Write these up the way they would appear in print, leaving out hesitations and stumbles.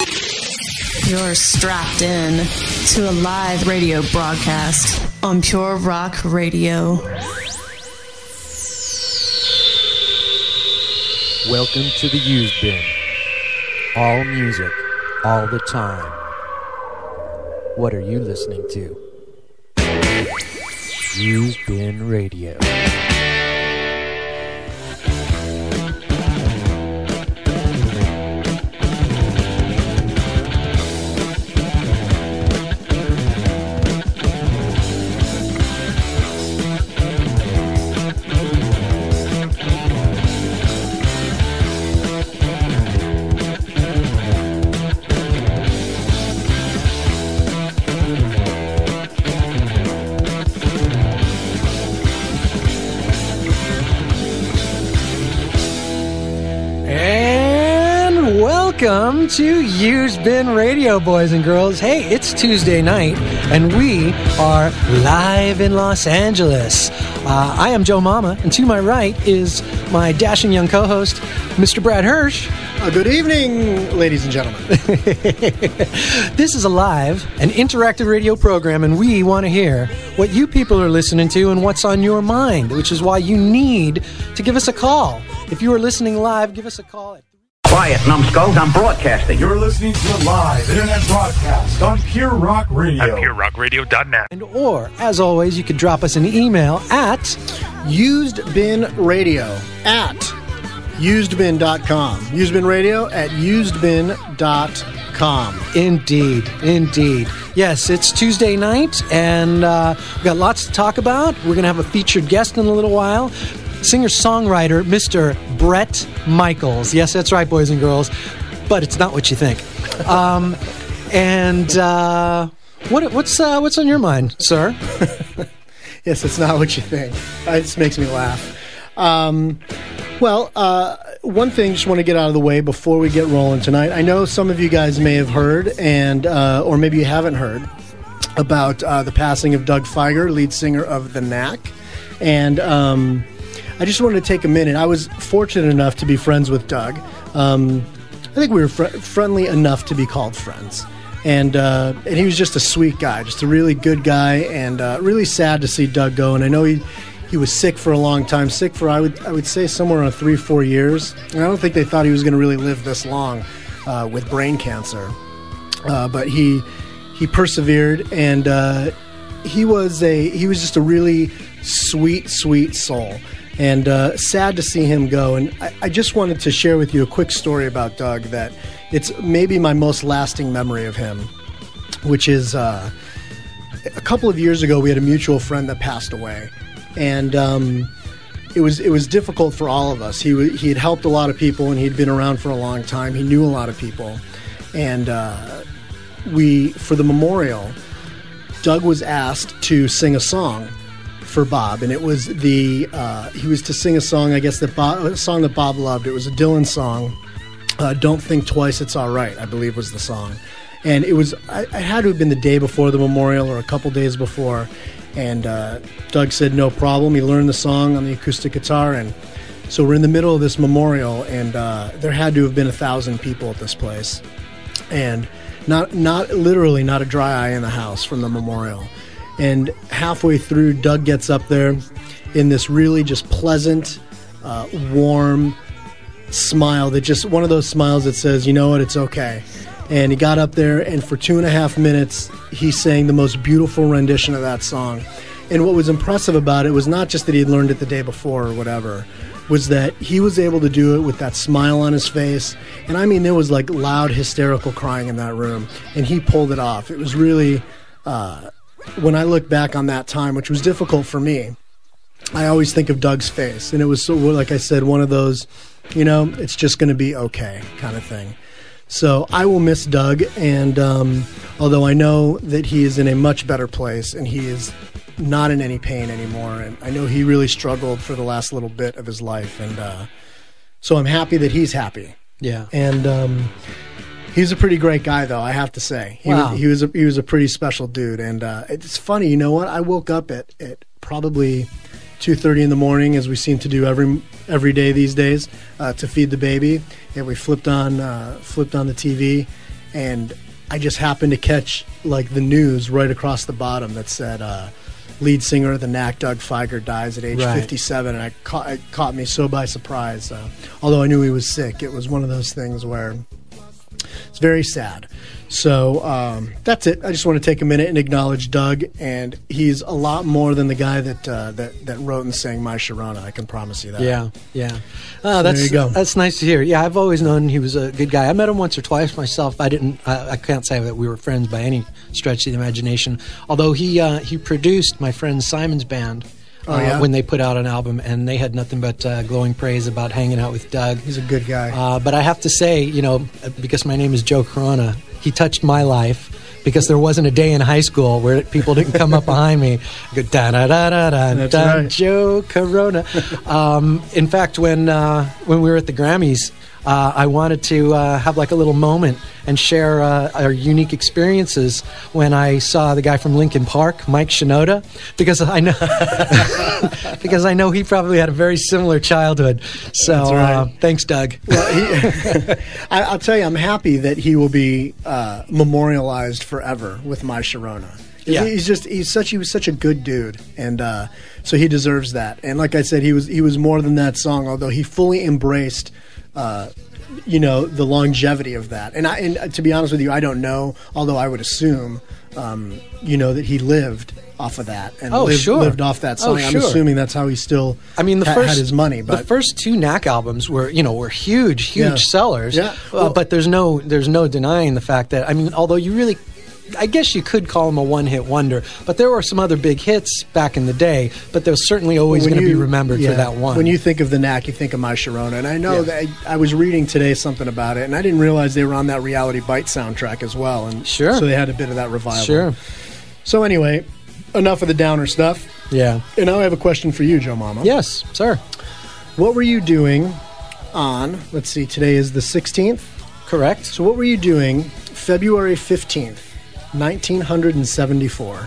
You're strapped in to a live radio broadcast on Pure Rock Radio. Welcome to the Used Bin. All music, all the time. What are you listening to? Used Bin Radio. Welcome to Used Bin Radio, boys and girls. Hey, it's Tuesday night, and we are live in Los Angeles. I am Joe Mama, and to my right is my dashing young co-host, Mr. Brad Hirsch. Good evening, ladies and gentlemen. This is a live and interactive radio program, and we want to hear what you people are listening to and what's on your mind, which is why you need to give us a call. If you are listening live, give us a call at... Quiet, numbskulls, I'm broadcasting. You're listening to a live internet broadcast on Pure Rock Radio. At PureRockRadio.net. And or, as always, you could drop us an email at usedbinradio@usedbin.com. Usedbinradio at usedbin.com. Indeed, indeed. Yes, it's Tuesday night, and we've got lots to talk about. We're going to have a featured guest in a little while. Singer-songwriter, Mr. BRETT MIKELS. Yes, that's right, boys and girls, but it's not what you think. What's on your mind, sir? Yes, it's not what you think. It just makes me laugh. One thing, just want to get out of the way before we get rolling tonight. I know some of you guys may have heard, and or maybe you haven't heard, about the passing of Doug Fieger, lead singer of The Knack. And I just wanted to take a minute. I was fortunate enough to be friends with Doug. I think we were friendly enough to be called friends. And he was just a sweet guy, just a really good guy, and really sad to see Doug go. And I know he was sick for a long time, sick for, I would say, somewhere around 3-4 years. And I don't think they thought he was going to really live this long with brain cancer. But he persevered, and he was just a really sweet soul. And sad to see him go. And I just wanted to share with you a quick story about Doug that it's maybe my most lasting memory of him, which is a couple of years ago we had a mutual friend that passed away. And it was difficult for all of us. He had helped a lot of people, and he'd been around for a long time. He knew a lot of people. And for the memorial, Doug was asked to sing a song for Bob, and it was he was to sing a song, I guess, a song that Bob loved. It was a Dylan song, "Don't Think Twice, It's All Right," I believe was the song. And it was, I had to have been the day before the memorial or a couple days before, and Doug said no problem. He learned the song on the acoustic guitar, and so we're in the middle of this memorial, and there had to have been 1,000 people at this place, and not literally not a dry eye in the house from the memorial. And halfway through, Doug gets up there in this really just pleasant, warm smile, that just one of those smiles that says, you know what, it's okay. And he got up there, and for 2.5 minutes, he sang the most beautiful rendition of that song. And what was impressive about it was not just that he had learned it the day before or whatever, was that he was able to do it with that smile on his face. And I mean, there was like loud, hysterical crying in that room, and he pulled it off. It was really... when I look back on that time, which was difficult for me, I always think of Doug's face. And it was, so, like I said, one of those, it's just going to be okay kind of thing. So I will miss Doug. And although I know that he is in a much better place and he is not in any pain anymore. And I know he really struggled for the last little bit of his life. And so I'm happy that he's happy. Yeah. And he's a pretty great guy, though, I have to say. He was a pretty special dude. And it's funny, you know what? I woke up at probably 2:30 in the morning, as we seem to do every day these days, to feed the baby. And we flipped on the TV, and I just happened to catch like the news right across the bottom that said lead singer of the Knack, Doug Feiger, dies at age 57, and it caught me so by surprise. Although I knew he was sick, it was one of those things where it's very sad. So that's it. I just want to take a minute and acknowledge Doug, and he's a lot more than the guy that wrote and sang My Sharona. I can promise you that. Yeah. So there you go. That's nice to hear. Yeah, I've always known he was a good guy. I met him once or twice myself. I can't say that we were friends by any stretch of the imagination. Although he produced my friend Simon's band. When they put out an album, and they had nothing but glowing praise about hanging out with Doug. He's a good guy. But I have to say, because my name is Joe Corona, he touched my life, because there wasn't a day in high school where people didn't come up behind me and go, da-da-da-da-da, right. Joe Corona. In fact, when we were at the Grammys, I wanted to have like a little moment and share our unique experiences when I saw the guy from Linkin Park, Mike Shinoda, because I know he probably had a very similar childhood. So That's right. Thanks, Doug. Well, I'll tell you, I'm happy that he will be memorialized forever with My Sharona. Yeah. He was such a good dude, and so he deserves that. And like I said, he was more than that song, although he fully embraced the longevity of that. And to be honest with you, I don't know, although I would assume, that he lived off of that and lived off that song. I'm assuming that's how he still had his money. But the first two Knack albums were huge sellers. Yeah. But there's no denying the fact that, although I guess you could call him a one-hit wonder, but there were some other big hits back in the day, but they're certainly always going to be remembered for that one. When you think of the Knack, you think of My Sharona, and I know that I was reading today something about it, and I didn't realize they were on that Reality Bite soundtrack as well, and so they had a bit of that revival. Sure. So anyway, enough of the downer stuff. Yeah. And now I have a question for you, Joe Mama. Yes, sir. What were you doing on, let's see, today is the 16th? Correct. So what were you doing February 15th? 1974.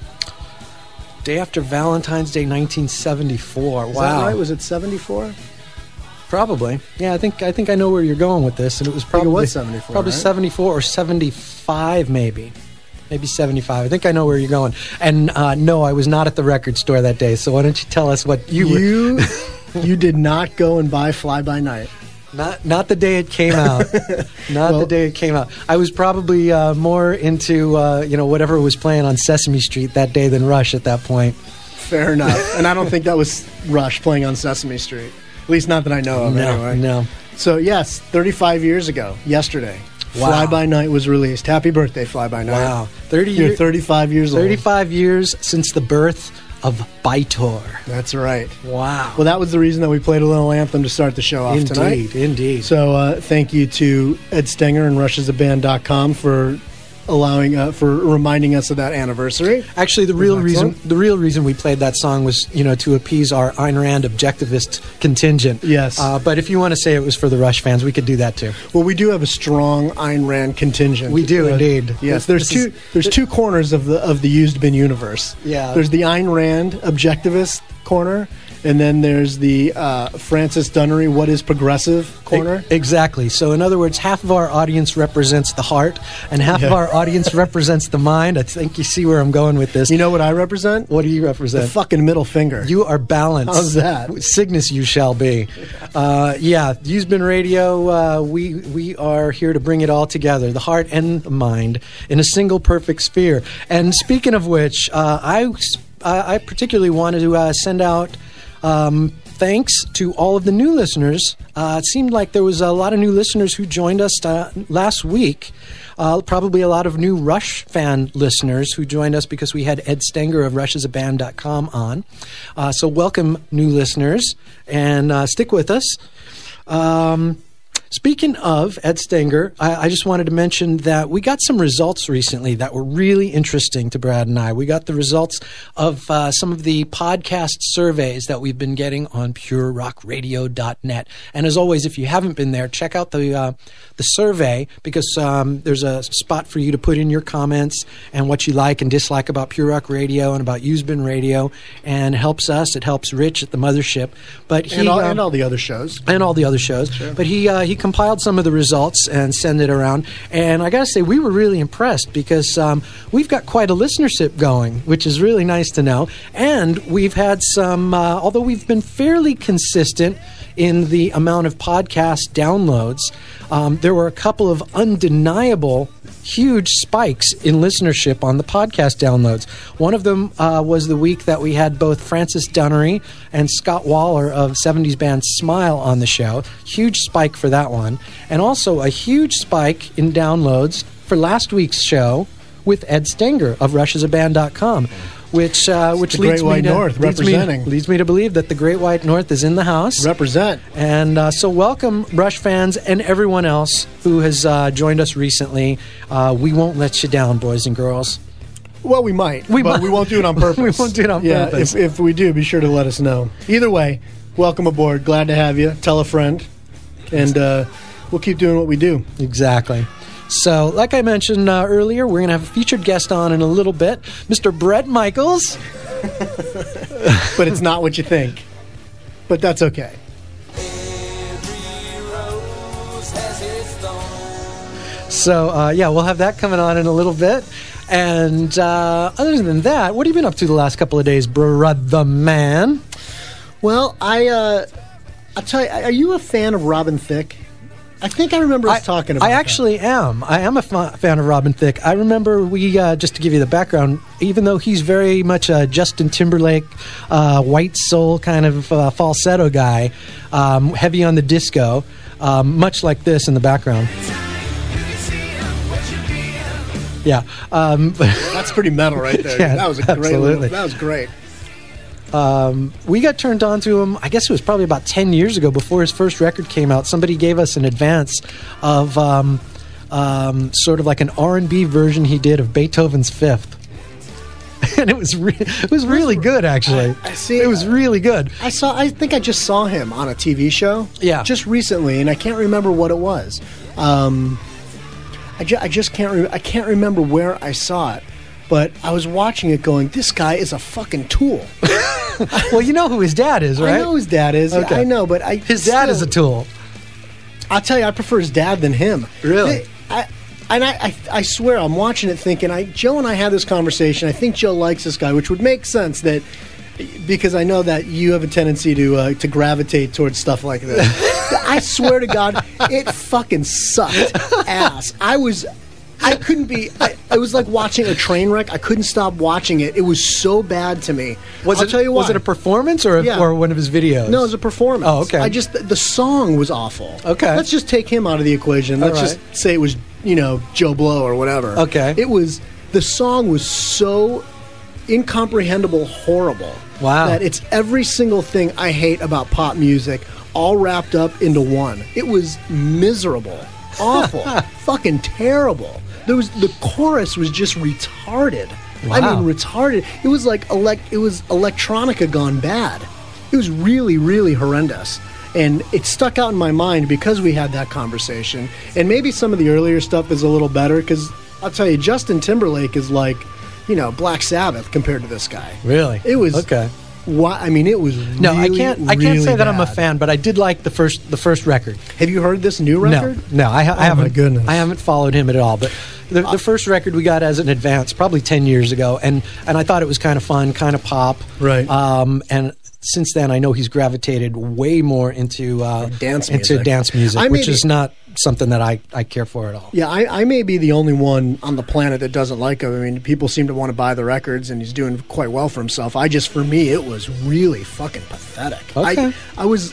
Day after Valentine's Day, 1974. Is wow. that right? Was it 74? Probably. Yeah, I think I know where you're going with this, and it was probably 74. Probably right? 74 or 75, maybe 75. I think I know where you're going. And no, I was not at the record store that day. So why don't you tell us what you you did not go and buy Fly By Night. Not the day it came out. The day it came out. I was probably more into whatever was playing on Sesame Street that day than Rush at that point. Fair enough. And I don't think that was Rush playing on Sesame Street. At least not that I know of. Anyway. No. So yes, 35 years ago, yesterday, wow. Fly By Night was released. Happy birthday, Fly By Night. Wow. You're 35 years old. 35 years since the birth of Bytor. That's right. Wow. Well, that was the reason that we played a little anthem to start the show off tonight. Indeed. So thank you to Ed Stenger and rushasaband.com for for reminding us of that anniversary. Actually, the real reason we played that song was, to appease our Ayn Rand objectivist contingent. Yes. But if you want to say it was for the Rush fans, we could do that too. Well, we do have a strong Ayn Rand contingent. We do indeed. Yes. There's two corners of the used bin universe. Yeah. There's the Ayn Rand objectivist corner, and then there's the Francis Dunnery, what is progressive corner. Exactly. So in other words, half of our audience represents the heart, and half of our audience represents the mind. I think you see where I'm going with this. You know what I represent? What do you represent? The fucking middle finger. You are balanced. How's that? Cygnus you shall be. Used Bin Radio, we are here to bring it all together, the heart and the mind, in a single perfect sphere. And speaking of which, I particularly wanted to send out thanks to all of the new listeners. It seemed like there was a lot of new listeners who joined us last week. Probably a lot of new Rush fan listeners who joined us because we had Ed Stenger of rushasaband.com on. So welcome, new listeners, and stick with us. Speaking of Ed Stenger, I just wanted to mention that we got some results recently that were really interesting to Brad and I. We got the results of some of the podcast surveys that we've been getting on purerockradio.net. And as always, if you haven't been there, check out the survey, because there's a spot for you to put in your comments and what you like and dislike about Pure Rock Radio and about Used Bin Radio. And it helps us. It helps Rich at the mothership. But and all the other shows. And all the other shows. Sure. But he compiled some of the results and sent it around. And I got to say, we were really impressed because we've got quite a listenership going, which is really nice to know. And we've had some, although we've been fairly consistent in the amount of podcast downloads, there were a couple of undeniable huge spikes in listenership on the podcast downloads. One of them was the week that we had both Francis Dunnery and Scott Waller of 70s band Smile on the show. Huge spike for that one. And also a huge spike in downloads for last week's show with Ed Stenger of rushasaband.com. Which leads Great White me to, North representing. Leads me to believe that the Great White North is in the house. Represent. And so welcome, Rush fans and everyone else who has joined us recently. We won't let you down, boys and girls. Well, we might, but we won't do it on purpose. We won't do it on purpose. If we do, be sure to let us know. Either way, welcome aboard. Glad to have you. Tell a friend. And we'll keep doing what we do. Exactly. So, like I mentioned earlier, we're going to have a featured guest on in a little bit, Mr. BRETT MIKELS. But it's not what you think. But that's okay. So, yeah, we'll have that coming on in a little bit. And other than that, what have you been up to the last couple of days, brother man? Well, I'll tell you, are you a fan of Robin Thicke? I think I remember us talking about I actually am. I am a fan of Robin Thicke. I remember we, just to give you the background, even though he's very much a Justin Timberlake, white soul kind of falsetto guy, heavy on the disco, much like this in the background. Yeah. That's pretty metal right there. Yeah, that was a great absolutely. That was great. We got turned on to him, I guess it was probably about 10 years ago before his first record came out. Somebody gave us an advance of sort of like an R&B version he did of Beethoven's Fifth. And it was really good, actually. I see. It was really good. I think I just saw him on a TV show. Yeah. Just recently, and I can't remember what it was. I just can't remember where I saw it. But I was watching it going, this guy is a fucking tool. Well, you know who his dad is, right? I know who his dad is. Okay. I know, but his dad is a tool. I'll tell you, I prefer his dad than him. Really? I swear, I'm watching it thinking, Joe and I had this conversation. I think Joe likes this guy, which would make sense that because I know that you have a tendency to gravitate towards stuff like this. I swear to God, it fucking sucked ass. I couldn't be. I was like watching a train wreck. I couldn't stop watching it. It was so bad to me. I'll tell you why. Was it a performance or one of his videos? No, it was a performance. Oh, okay. The song was awful. Okay. Let's just take him out of the equation. Let's just say it was Joe Blow or whatever. Okay. The song was so incomprehensible, horrible. Wow. That it's every single thing I hate about pop music all wrapped up into one. It was miserable, awful, fucking terrible. The chorus was just retarded. Wow. I mean, retarded. It was like it was electronica gone bad. It was really, really horrendous. And it stuck out in my mind because we had that conversation. And maybe some of the earlier stuff is a little better because I'll tell you, Justin Timberlake is like, Black Sabbath compared to this guy. Really? It was okay. I mean, it was really, no. I can't say that I'm a bad. fan, but I did like the first record. Have you heard this new record? No, I haven't. My goodness, I haven't followed him at all. But the first record we got as an advance, probably 10 years ago, and I thought it was kind of fun, kind of pop. Right. And since then, I know he's gravitated way more into dance music, which is not something that I care for at all. Yeah, I may be the only one on the planet that doesn't like him. I mean, people seem to want to buy the records, and he's doing quite well for himself. For me, it was really fucking pathetic. Okay. I was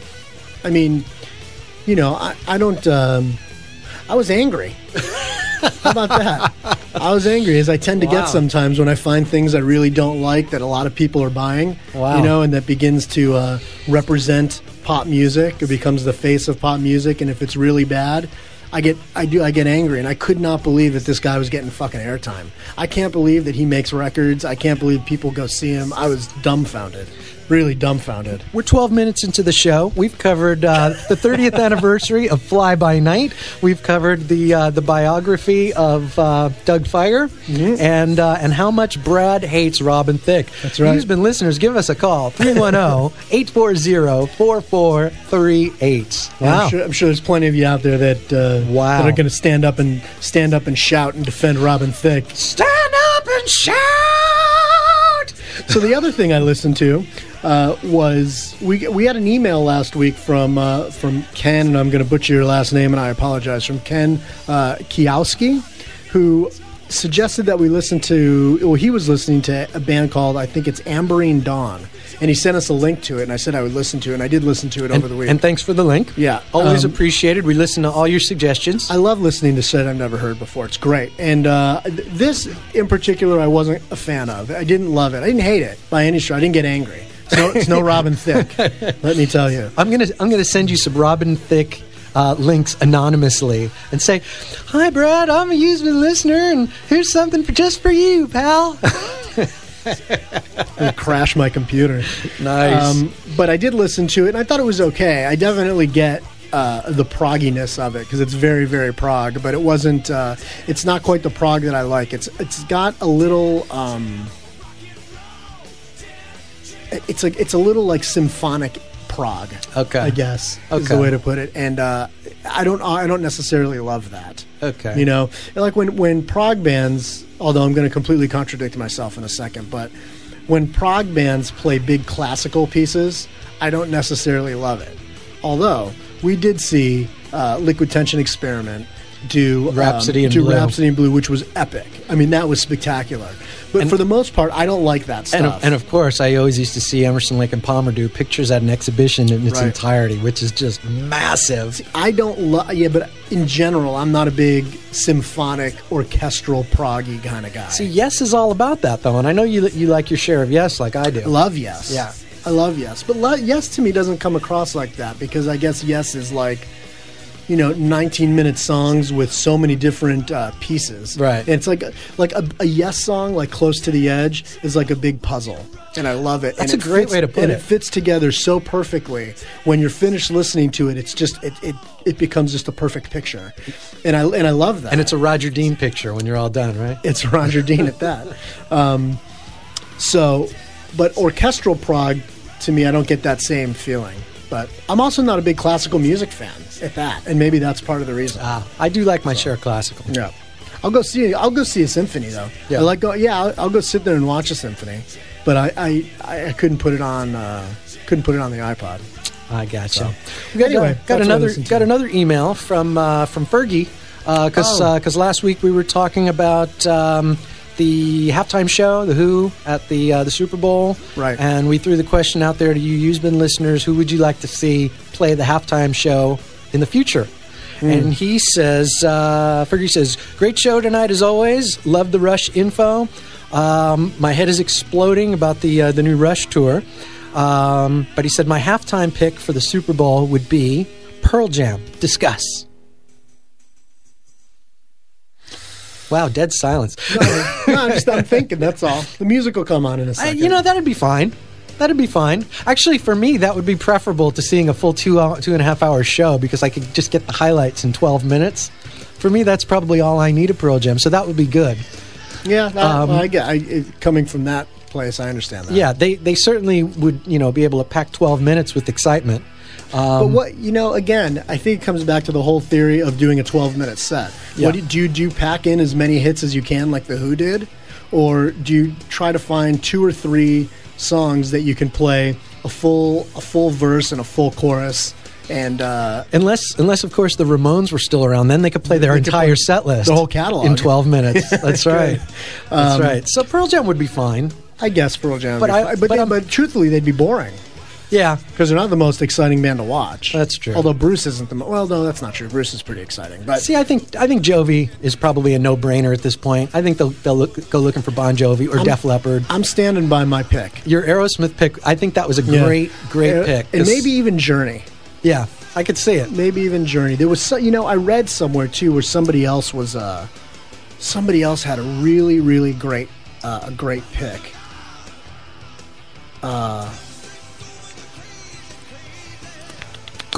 angry. How about that? I was angry, as I tend to get sometimes when I find things I really don't like that a lot of people are buying. Wow. And that begins to represent pop music. It becomes the face of pop music, and if it's really bad, I get angry, and I could not believe that this guy was getting fucking airtime. I can't believe that he makes records. I can't believe people go see him. I was dumbfounded. really dumbfounded. We're 12 minutes into the show. We've covered the 30th anniversary of Fly By Night. We've covered the biography of Doug Fire, and how much Brad hates Robin Thicke. That's right. You've been listeners. Give us a call, 310-840-4438. Wow. I'm sure there's plenty of you out there that that are going to stand up and shout and defend Robin Thicke. Stand up and shout! So the other thing I listened to was we had an email last week from Ken, and I'm going to butcher your last name, and I apologize, from Ken Kiowski, who suggested that we listen to, well, he was listening to a band called, I think it's Amberine Dawn, and he sent us a link to it, and I said I would listen to it, and I did listen to it over the week. And thanks for the link. Yeah. Always appreciated. We listen to all your suggestions. I love listening to shit I've never heard before. It's great. And this, in particular, I wasn't a fan of. I didn't love it. I didn't hate it by any stretch. I didn't get angry. It's no Robin Thicke, let me tell you. I'm gonna send you some Robin Thicke links anonymously and say, "Hi, Brad. I'm a useful listener, and here's something just for you, pal." And crash my computer. Nice. But I did listen to it, and I thought it was okay. I definitely get the progginess of it because it's very, very prog, but it wasn't. It's not quite the prog that I like. It's got a little. It's a little like symphonic prog. Okay. I guess is the way to put it. And I don't necessarily love that. Okay. You know, like when prog bands. Although I'm going to completely contradict myself in a second, but when prog bands play big classical pieces, I don't necessarily love it. Although we did see Liquid Tension Experiment do Rhapsody in Blue, which was epic. I mean, that was spectacular. But for the most part, I don't like that stuff. And of course, I always used to see Emerson, Lake and Palmer do Pictures at an Exhibition in its entirety, which is just massive. See, I don't love... Yeah, but in general, I'm not a big symphonic, orchestral, proggy kind of guy. See, Yes is all about that, though, and I know you like your share of Yes like I do. I love Yes. Yeah. I love Yes. But Yes to me doesn't come across like that because I guess Yes is like... 19-minute songs with so many different pieces. Right. And it's like a Yes song, like Close to the Edge, is like a big puzzle. And I love it. That's a great way to put it. And it fits together so perfectly. When you're finished listening to it, it's just it becomes just a perfect picture. And I love that. And it's a Roger Dean picture when you're all done, right? It's Roger Dean at that. But orchestral prog, to me, I don't get that same feeling. But I'm also not a big classical music fan at that, and maybe that's part of the reason. I do like my share of classical. Yeah, I'll go see a symphony though. Yeah, I'll go sit there and watch a symphony, but I couldn't put it on the iPod. I gotcha. So. Anyway, got another email from Fergie because last week we were talking about the halftime show, The Who, at the Super Bowl. Right. And we threw the question out there to you Usebin listeners, who would you like to see play the halftime show in the future? And he says, Fergie says, great show tonight as always. Love the Rush info. My head is exploding about the new Rush tour. But he said, my halftime pick for the Super Bowl would be Pearl Jam. Discuss. Wow, dead silence. I'm thinking, that's all. The music will come on in a second. That'd be fine. That'd be fine. Actually, for me, that would be preferable to seeing a full 2.5 hour show because I could just get the highlights in 12 minutes. For me, that's probably all I need of Pearl Jam, so that would be good. Yeah, coming from that place, I understand that. Yeah, they certainly would, be able to pack 12 minutes with excitement. But what again, I think it comes back to the whole theory of doing a 12-minute set. Yeah. Do you pack in as many hits as you can, like the Who did, or do you try to find 2 or 3 songs that you can play a full verse and a full chorus? And unless of course the Ramones were still around, then they could play their entire set list, the whole catalog, in 12 minutes. That's right. That's right. So Pearl Jam would be fine. I guess Pearl Jam, but truthfully, they'd be boring. Yeah, because they're not the most exciting band to watch. That's true. Although Bruce isn't well, no, that's not true. Bruce is pretty exciting. But see, I think Jovi is probably a no-brainer at this point. I think they'll go looking for Bon Jovi or Def Leppard. I'm standing by my pick. Your Aerosmith pick, I think that was a great pick, and maybe even Journey. Yeah, I could see it. Maybe even Journey. There was, I read somewhere too where somebody else had a really, really great pick.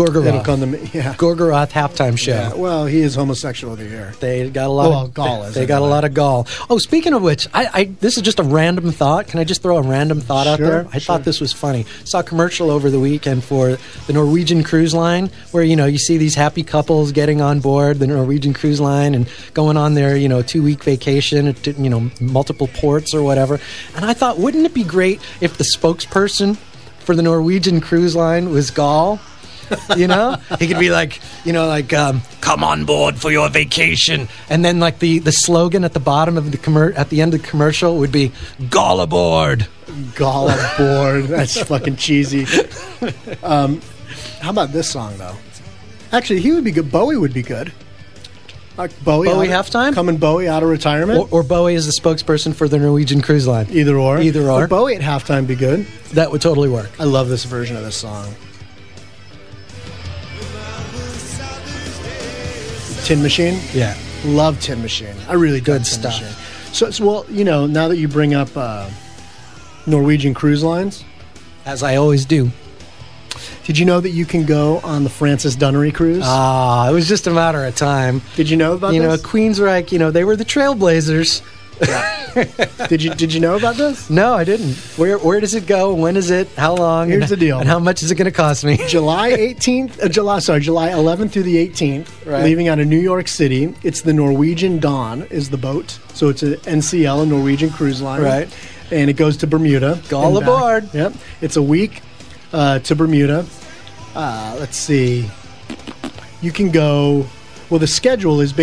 Gorgoroth. It'll come to me. Yeah. Gorgoroth halftime show. Yeah, well, he is homosexual of the year. They got a lot. Well, gall is They got a lot of gall. Oh, speaking of which, this is just a random thought. Can I just throw a random thought out there? I thought this was funny. Saw a commercial over the weekend for the Norwegian Cruise Line, where you see these happy couples getting on board the Norwegian Cruise Line and going on their 2-week vacation to multiple ports or whatever. And I thought, wouldn't it be great if the spokesperson for the Norwegian Cruise Line was Gall? He could be like, come on board for your vacation, and then like the slogan at the bottom of at the end of the commercial would be "Gall aboard." Gall aboard. That's fucking cheesy. How about this song though? Actually, he would be good. Bowie would be good. Bowie halftime? Coming Bowie out of retirement? Or Bowie is the spokesperson for the Norwegian Cruise Line. Either or. But Bowie at halftime be good. That would totally work. I love this version of this song. Tin Machine? Yeah. Love Tin Machine. I really do. Good stuff. Machine. So, now that you bring up Norwegian Cruise Lines. As I always do. Did you know that you can go on the Francis Dunnery cruise? It was just a matter of time. Did you know about this? Queensryche, they were the trailblazers. Yeah. Did you know about this? No, I didn't. Where does it go? When is it? How long? Here's the deal. And how much is it going to cost me? July 11th through the 18th, right. Leaving out of New York City. It's the Norwegian Dawn is the boat. So it's a NCL, a Norwegian cruise line. Right. And it goes to Bermuda. All aboard. Yep. It's a week to Bermuda. Let's see. You can go. Well, the schedule is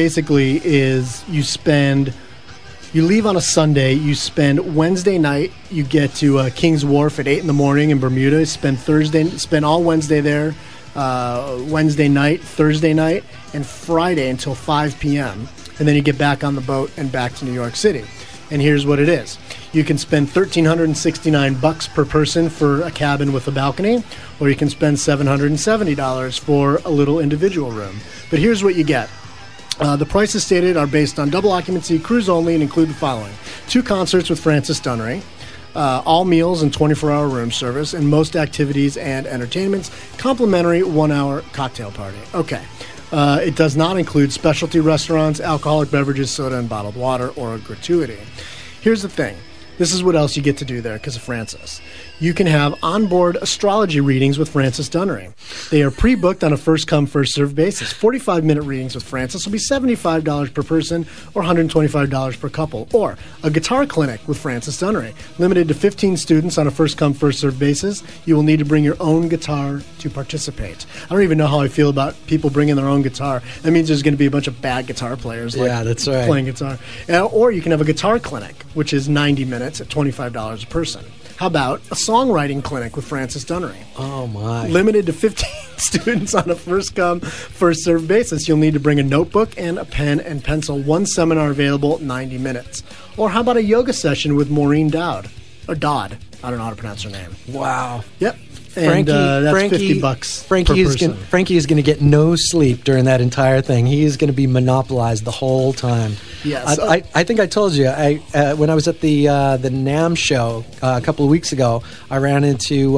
you leave on a Sunday. You spend Wednesday night. You get to King's Wharf at 8 in the morning in Bermuda. Spend all Wednesday there. Wednesday night, Thursday night, and Friday until 5 p.m. And then you get back on the boat and back to New York City. And here's what it is. You can spend $1,369 per person for a cabin with a balcony, or you can spend $770 for a little individual room. But here's what you get. The prices stated are based on double occupancy, cruise only, and include the following. 2 concerts with Francis Dunnery, all meals and 24-hour room service, and most activities and entertainments, complimentary 1-hour cocktail party. Okay. It does not include specialty restaurants, alcoholic beverages, soda and bottled water, or a gratuity. Here's the thing. This is what else you get to do there because of Francis. You can have onboard astrology readings with Francis Dunnery. They are pre-booked on a first-come, first-served basis. 45-minute readings with Francis will be $75 per person or $125 per couple. Or a guitar clinic with Francis Dunnery. Limited to 15 students on a first-come, first-served basis. You will need to bring your own guitar to participate. I don't even know how I feel about people bringing their own guitar. That means there's going to be a bunch of bad guitar players that's right. playing guitar. Or you can have a guitar clinic, which is 90 minutes at $25 a person. How about a songwriting clinic with Francis Dunnery? Oh, my. Limited to 15 students on a first-come, first-served basis. You'll need to bring a notebook and a pen and pencil. One seminar available, 90 minutes. Or how about a yoga session with Maureen Dowd? Or Dodd. I don't know how to pronounce her name. Wow. Yep. And that's $50 per person. Frankie is going to get no sleep during that entire thing. He is going to be monopolized the whole time. Yes. I think I told you, when I was at the NAMM show a couple of weeks ago, I ran into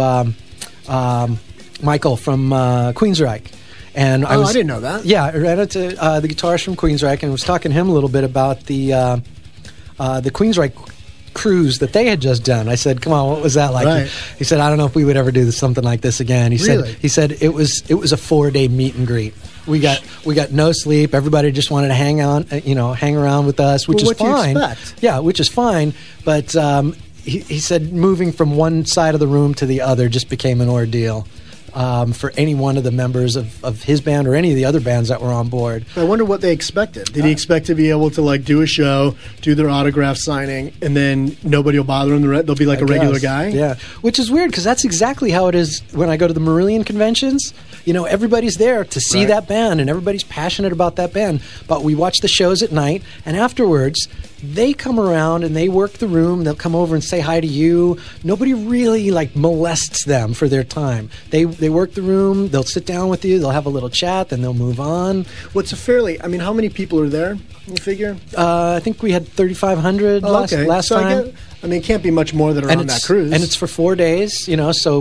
Michael from Queensryche. And I didn't know that. Yeah, I ran into the guitarist from Queensryche and was talking to him a little bit about the Queensryche cruise that they had just done. I said, "Come on, what was that like?" Right. He said, "I don't know if we would ever do something like this again." He said it was a 4-day meet and greet. We got no sleep. Everybody just wanted to hang around with us, which is fine. Do you expect? Yeah, which is fine. But he said moving from one side of the room to the other just became an ordeal. For any one of the members of his band or any of the other bands that were on board. I wonder what they expected. Did he expect to be able to do a show, do their autograph signing, and then nobody will bother him? They'll be like a regular guy? Yeah, which is weird because that's exactly how it is when I go to the Marillion conventions. Everybody's there to see that band and everybody's passionate about that band. But we watch the shows at night and afterwards they come around and they work the room. They'll come over and say hi to you. Nobody really molests them for their time. They work the room. They'll sit down with you. They'll have a little chat. Then they'll move on. What's how many people are there? You figure? I think we had 3,500 last time. It can't be much more that are on that cruise. And it's for 4 days. So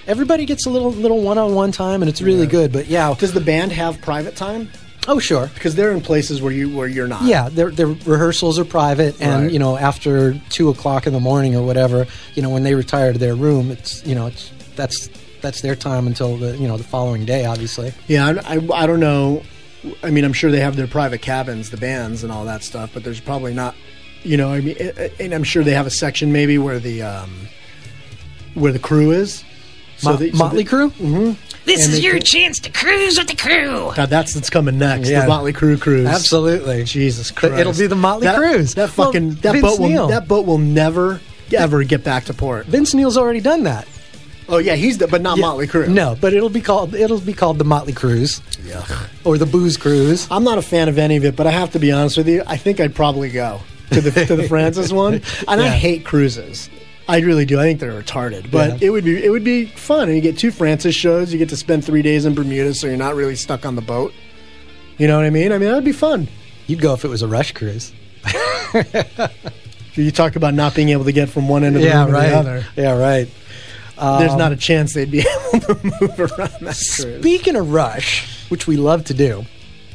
Everybody gets a little one-on-one time, and it's really good. But yeah, Does the band have private time? oh sure. Because they're in places where you're not. Yeah, their rehearsals are private, and Right. After 2:00 in the morning or whatever, when they retire to their room, that's their time until the following day, obviously. Yeah, I don't know. I mean, I'm sure they have their private cabins, the bands and all that stuff, but there's probably not. I mean, and I'm sure they have a section maybe where the crew is. Motley Crue. Mm-hmm. This is your chance to cruise with the crew. God, that's coming next. Yeah. The Motley Crue cruise. Absolutely. Jesus Christ. It'll be the Motley Cruise. That boat will never ever get back to port. Vince Neil's already done that. Oh yeah, but not Motley Crue. No, but it'll be called the Motley Cruise. Yeah. Or the Booze Cruise. I'm not a fan of any of it, but I have to be honest with you. I think I'd probably go to the Francis one. And I hate cruises. I really do. I think they're retarded. But it would be fun. And you get 2 Francis shows. You get to spend 3 days in Bermuda, so you're not really stuck on the boat. You know what I mean? I mean, that would be fun. You'd go if it was a Rush cruise. You talk about not being able to get from one end of the room to the other. Yeah, right. There's not a chance they'd be able to move around that cruise. Speaking of Rush, which we love to do,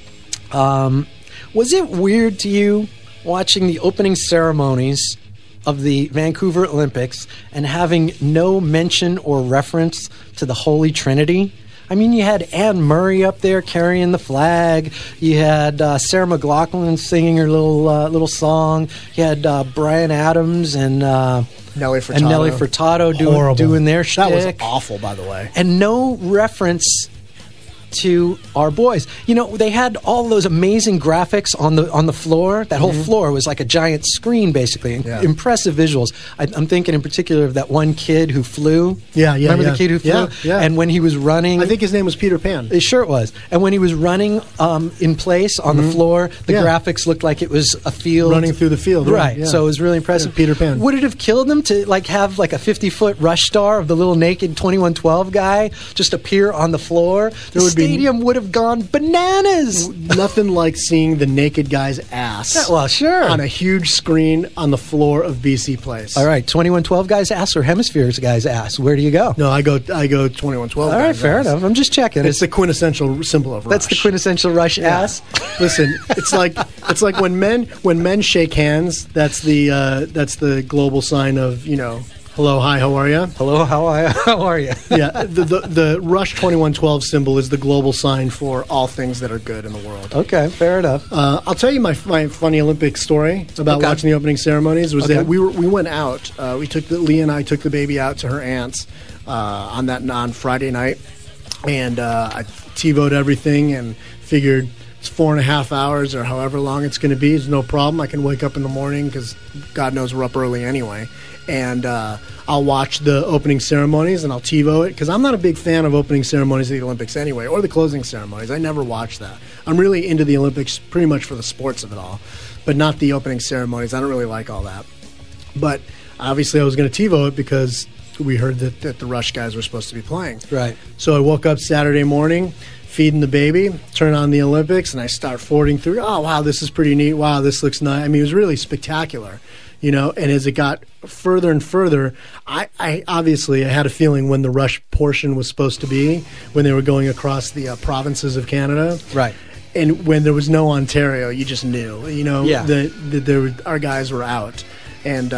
was it weird to you watching the opening ceremonies of the Vancouver Olympics and having no mention or reference to the Holy Trinity? I mean, you had Anne Murray up there carrying the flag. You had Sarah McLachlan singing her little song. You had Bryan Adams and Nelly Furtado doing their shtick. That was awful, by the way. And no reference to our boys. They had all those amazing graphics on the floor. That whole floor was like a giant screen, basically. Impressive visuals. I'm thinking in particular of that one kid who flew. Remember the kid who flew? Yeah. And when he was running... I think his name was Peter Pan. Sure it was. And when he was running in place on the floor, the graphics looked like it was a field. Running through the field. Right. So it was really impressive. Yeah, Peter Pan. Would it have killed them to have a 50-foot Rush star of the little naked 2112 guy just appear on the floor? The stadium would have gone bananas. Nothing like seeing the naked guy's ass. Yeah, well, sure. On a huge screen on the floor of BC Place. All right, 2112 guy's ass or Hemisphere's guy's ass? Where do you go? No, I go 2112. All right, fair enough. I'm just checking. It's the quintessential symbol of Rush. That's the quintessential Rush ass. Listen, it's like when men shake hands. That's the global sign of hello, hi, how are you? Hello, how are you? Yeah, the Rush 2112 symbol is the global sign for all things that are good in the world. Okay, fair enough. I'll tell you my funny Olympic story about watching the opening ceremonies was that we went out. Leah and I took the baby out to her aunt's on Friday night, and I TiVo'd everything and figured it's 4.5 hours or however long it's going to be. It's no problem. I can wake up in the morning because God knows we're up early anyway. And I'll watch the opening ceremonies and I'll TiVo it because I'm not a big fan of opening ceremonies at the Olympics anyway, or the closing ceremonies. I never watch that. I'm really into the Olympics pretty much for the sports of it all, but not the opening ceremonies. I don't really like all that. But obviously I was going to TiVo it because we heard that the Rush guys were supposed to be playing. Right. So I woke up Saturday morning, feeding the baby, turn on the Olympics, and I start forwarding through. Oh, wow, this is pretty neat. Wow, this looks nice. I mean, it was really spectacular. And as it got further and further, I obviously had a feeling when the Rush portion was supposed to be, when they were going across the provinces of Canada. Right. And when there was no Ontario, you just knew, that our guys were out. And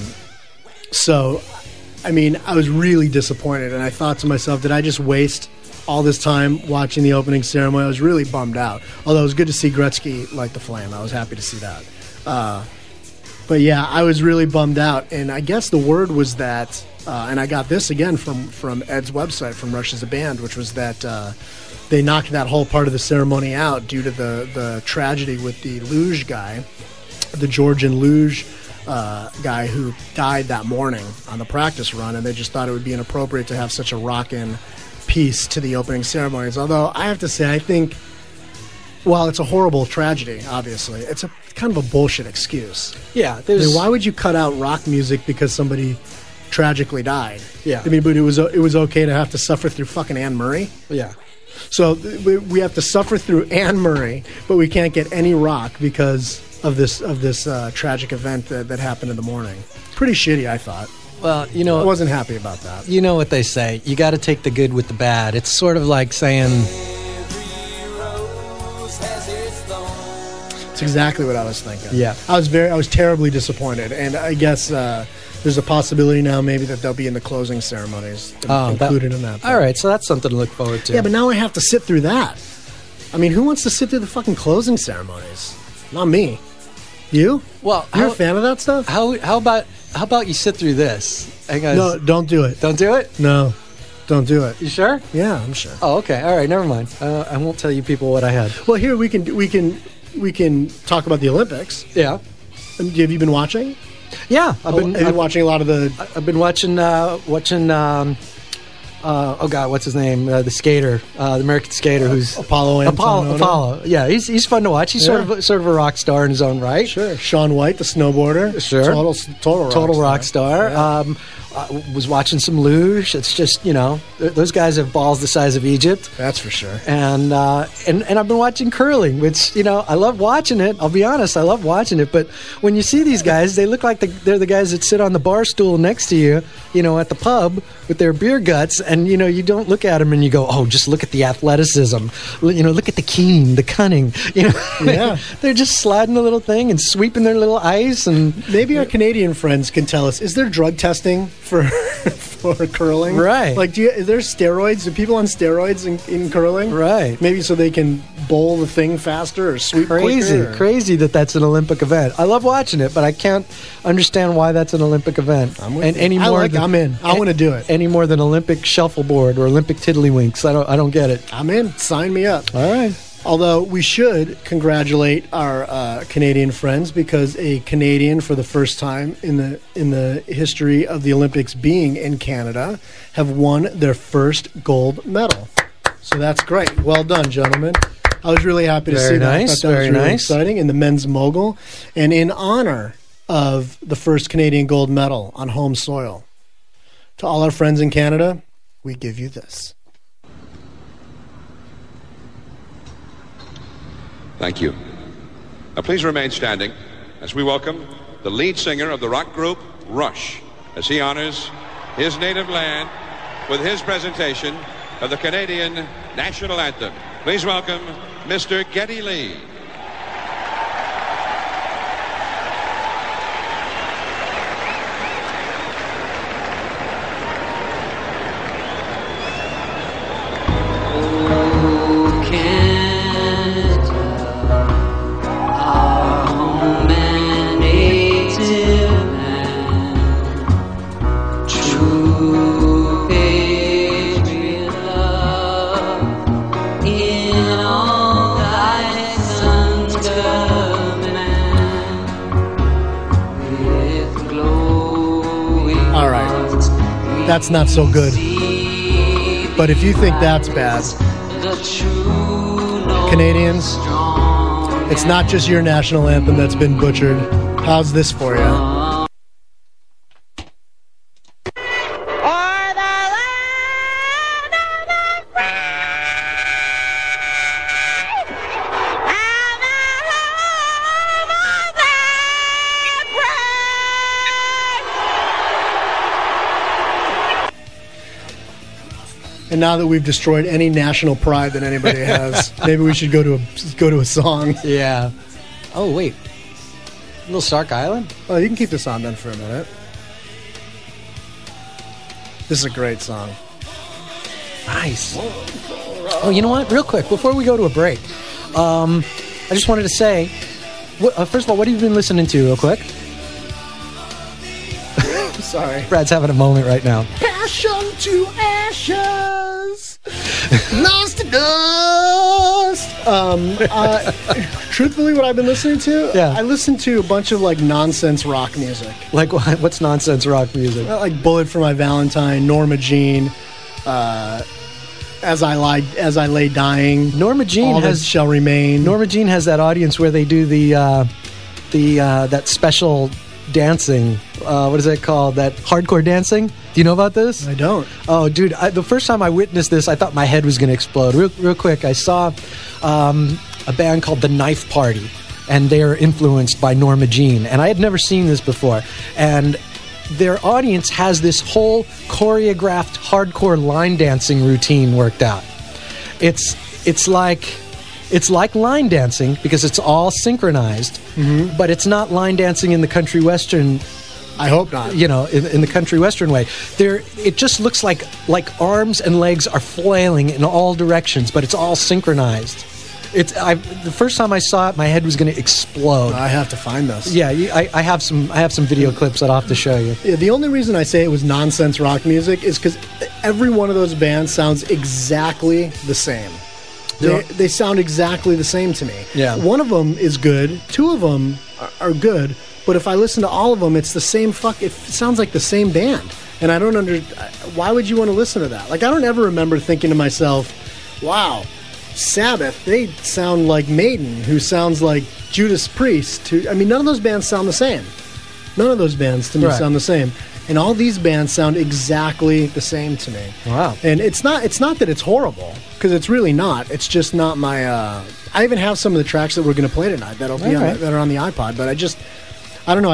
so, I mean, I was really disappointed. And I thought to myself, did I just waste all this time watching the opening ceremony? I was really bummed out. Although it was good to see Gretzky light the flame. I was happy to see that. But yeah, I was really bummed out, and I guess the word was that, and I got this again from Ed's website, from Rush as a Band, which was that they knocked that whole part of the ceremony out due to the tragedy with the luge guy, the Georgian luge guy who died that morning on the practice run, and they just thought it would be inappropriate to have such a rockin' piece to the opening ceremonies. Although I have to say, I think, while it's a horrible tragedy, obviously, it's a kind of a bullshit excuse. Yeah. I mean, why would you cut out rock music because somebody tragically died? Yeah. I mean, but it was okay to have to suffer through fucking Anne Murray. Yeah. So we have to suffer through Anne Murray, but we can't get any rock because of this tragic event that happened in the morning. Pretty shitty, I thought. Well, I wasn't happy about that. You know what they say. You got to take the good with the bad. It's sort of like saying... It's exactly what I was thinking. Yeah. I was terribly disappointed, and I guess there's a possibility now maybe that they'll be in the closing ceremonies included in that. All right, so that's something to look forward to. Yeah, but now I have to sit through that. I mean, who wants to sit through the fucking closing ceremonies? Not me. You? Well, you're a fan of that stuff? How about you sit through this? No, don't do it. Don't do it? No, don't do it. You sure? Yeah, I'm sure. Oh, okay. All right, never mind. I won't tell you people what I had. Well, here we can talk about the Olympics. Yeah. Have you been watching? Yeah, I've been watching a lot of the. I've been watching. Oh God, what's his name? The skater, the American skater, who's Apollo. Yeah, he's fun to watch. He's sort of a rock star in his own right. Sure. Shaun White, the snowboarder. Sure. Total rock star. Yeah. I was watching some luge. It's just those guys have balls the size of Egypt. That's for sure. And I've been watching curling, which I love watching it. I'll be honest, I love watching it. But when you see these guys, they look like they're the guys that sit on the bar stool next to you, at the pub with their beer guts, and you don't look at them and you go, oh, just look at the athleticism, look at the keen, the cunning, Yeah. They're just sliding the little thing and sweeping their little ice. And maybe our Canadian friends can tell us: is there drug testing for curling? Right. Like, is there steroids? Are people on steroids in curling? Right. Maybe so they can bowl the thing faster or sweep quicker. Crazy that that's an Olympic event. I love watching it, but I can't understand why that's an Olympic event. I'm in. I want to do it. Any more than Olympic shuffleboard or Olympic tiddlywinks. I don't get it. I'm in. Sign me up. All right. Although we should congratulate our Canadian friends, because a Canadian, for the first time in the history of the Olympics being in Canada, have won their first gold medal. So that's great. Well done, gentlemen. I was really happy to see that. I thought that was really exciting in the men's mogul. And in honor of the first Canadian gold medal on home soil, to all our friends in Canada, we give you this. Thank you. Now please remain standing as we welcome the lead singer of the rock group Rush, as he honors his native land with his presentation of the Canadian national anthem. Please welcome Mr. Geddy Lee. That's not so good. But if you think that's bad, Canadians, it's not just your national anthem that's been butchered. How's this for you? And now that we've destroyed any national pride that anybody has, maybe we should go to a song. Yeah. Oh wait, Little Sark Island. Oh, you can keep this on then for a minute. This is a great song. Nice. Oh, you know what? Real quick, before we go to a break, I just wanted to say, first of all, what have you been listening to, real quick? Sorry. Brad's having a moment right now. Passion to ashes, lost to dust. Truthfully, what I've been listening to, I listen to a bunch of nonsense rock music. Like what? What's nonsense rock music? Like Bullet for My Valentine, Norma Jean, As I Lay Dying. Norma Jean Shall Remain. Norma Jean has that audience where they do that special dancing. What is that called? That hardcore dancing? Do you know about this? I don't. Oh, dude! The first time I witnessed this, I thought my head was going to explode. Real quick, I saw a band called The Knife Party, and they are influenced by Norma Jean, and I had never seen this before. And their audience has this whole choreographed hardcore line dancing routine worked out. It's like line dancing because it's all synchronized, but it's not line dancing in the country western. I hope not. You know, in the country western way. It just looks like arms and legs are flailing in all directions, but it's all synchronized. The first time I saw it, my head was going to explode. I have to find this. Yeah, I have some video clips that I'll have to show you. Yeah, the only reason I say it was nonsense rock music is because every one of those bands sounds exactly the same. They sound exactly the same to me. Yeah. One of them is good. Two of them are good. But if I listen to all of them, it's the same it sounds like the same band. And I don't why would you want to listen to that? Like, I don't ever remember thinking to myself, wow, Sabbath, they sound like Maiden, who sounds like Judas Priest. None of those bands sound the same. None of those bands to me sound the same. And all these bands sound exactly the same to me. Wow. And it's not that it's horrible, because it's really not. It's just not my... I even have some of the tracks that we're going to play tonight that are on the iPod, but I don't know.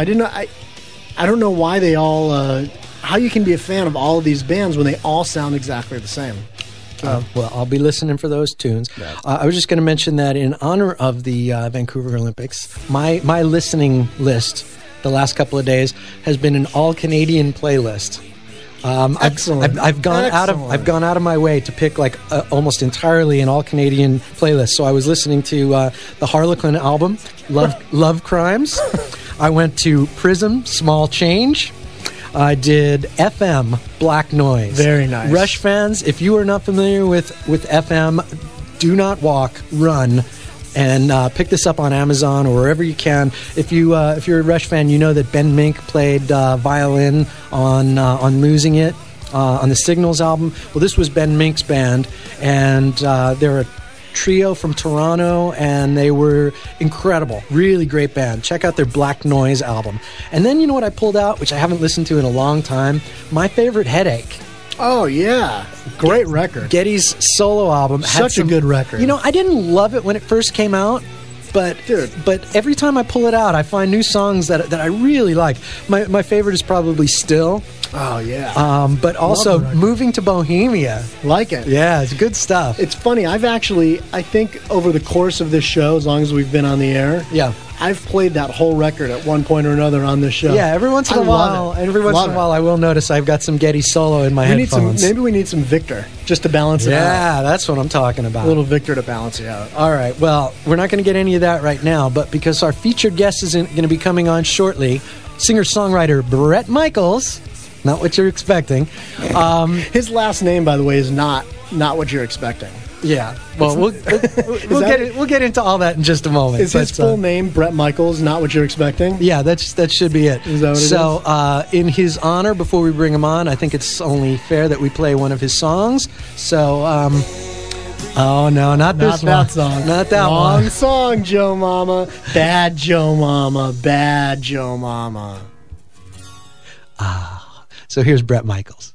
I don't know why they all... how you can be a fan of all of these bands when they all sound exactly the same. Well, I'll be listening for those tunes. I was just going to mention that in honor of the Vancouver Olympics, my listening list the last couple of days has been an all-Canadian playlist. Excellent. I've gone out of my way to pick almost entirely an all-Canadian playlist. So I was listening to the Harlequin album, Love Crimes. I went to Prism, Small Change. I did FM, Black Noise. Very nice. Rush fans, if you are not familiar with FM, do not walk, run, and pick this up on Amazon or wherever you can. If you're a Rush fan, you know that Ben Mink played violin on Losing It on the Signals album. Well, this was Ben Mink's band, and they're a trio from Toronto, and they were incredible. Really great band. Check out their Black Noise album. And then you know what I pulled out, which I haven't listened to in a long time? My favorite, Headache. Oh, yeah. Great record. Geddy's solo album. Such a good record. You know, I didn't love it when it first came out, but every time I pull it out, I find new songs that I really like. My favorite is probably Still. Oh, yeah. But also Moving to Bohemia. Like it. Yeah, it's good stuff. It's funny. I think over the course of this show, as long as we've been on the air, I've played that whole record at one point or another on this show. Yeah, every once in a while, I will notice I've got some Geddy solo in my headphones. Maybe we need some Victor just to balance it out. Yeah, that's what I'm talking about. A little Victor to balance it out. All right, well, we're not going to get any of that right now, but because our featured guest is going to be coming on shortly, singer-songwriter BRETT MIKELS, not what you're expecting. His last name, by the way, is not what you're expecting. Yeah. Well, we'll get into all that in just a moment. Is his full name BRETT MIKELS not what you're expecting? Yeah, that should be it. Is that what it is? So, in his honor, before we bring him on, I think it's only fair that we play one of his songs. So, oh no, not this one. Not that song. Not that Wrong one. song, Joe Mama. Bad Joe Mama. Bad Joe Mama. So here's BRETT MIKELS.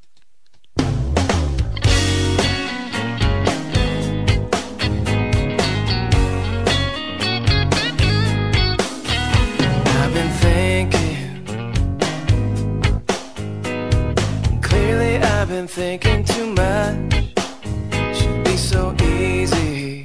I've been thinking, clearly I've been thinking too much. Should be so easy.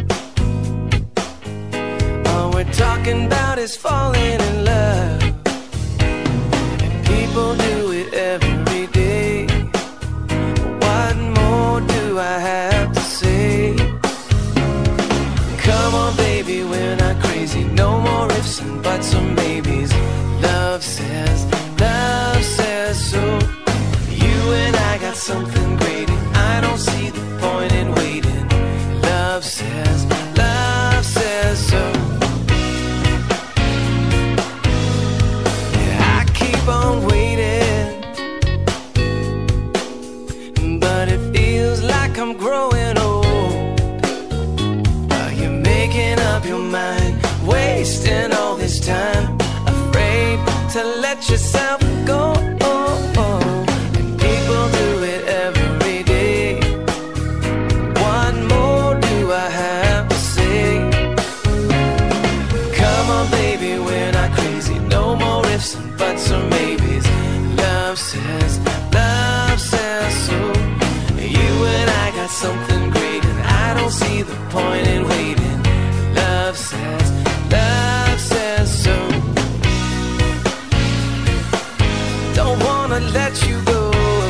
All we're talking about is falling in love. And people do it every day. What more do I have to say? Come on, baby, we're not crazy. No more ifs and buts or maybes. Love says so. You and I got something great, and I don't see the point in waiting. Love says so. Yeah, I keep on waiting, but it feels like I'm growing old. Are you making up your mind, wasting all this time, afraid to let yourself go? And people do it every day. What more do I have to say? Come on, baby, we're not crazy. No more ifs and buts or maybes. see the point in waiting. Love says so. Don't wanna let you go.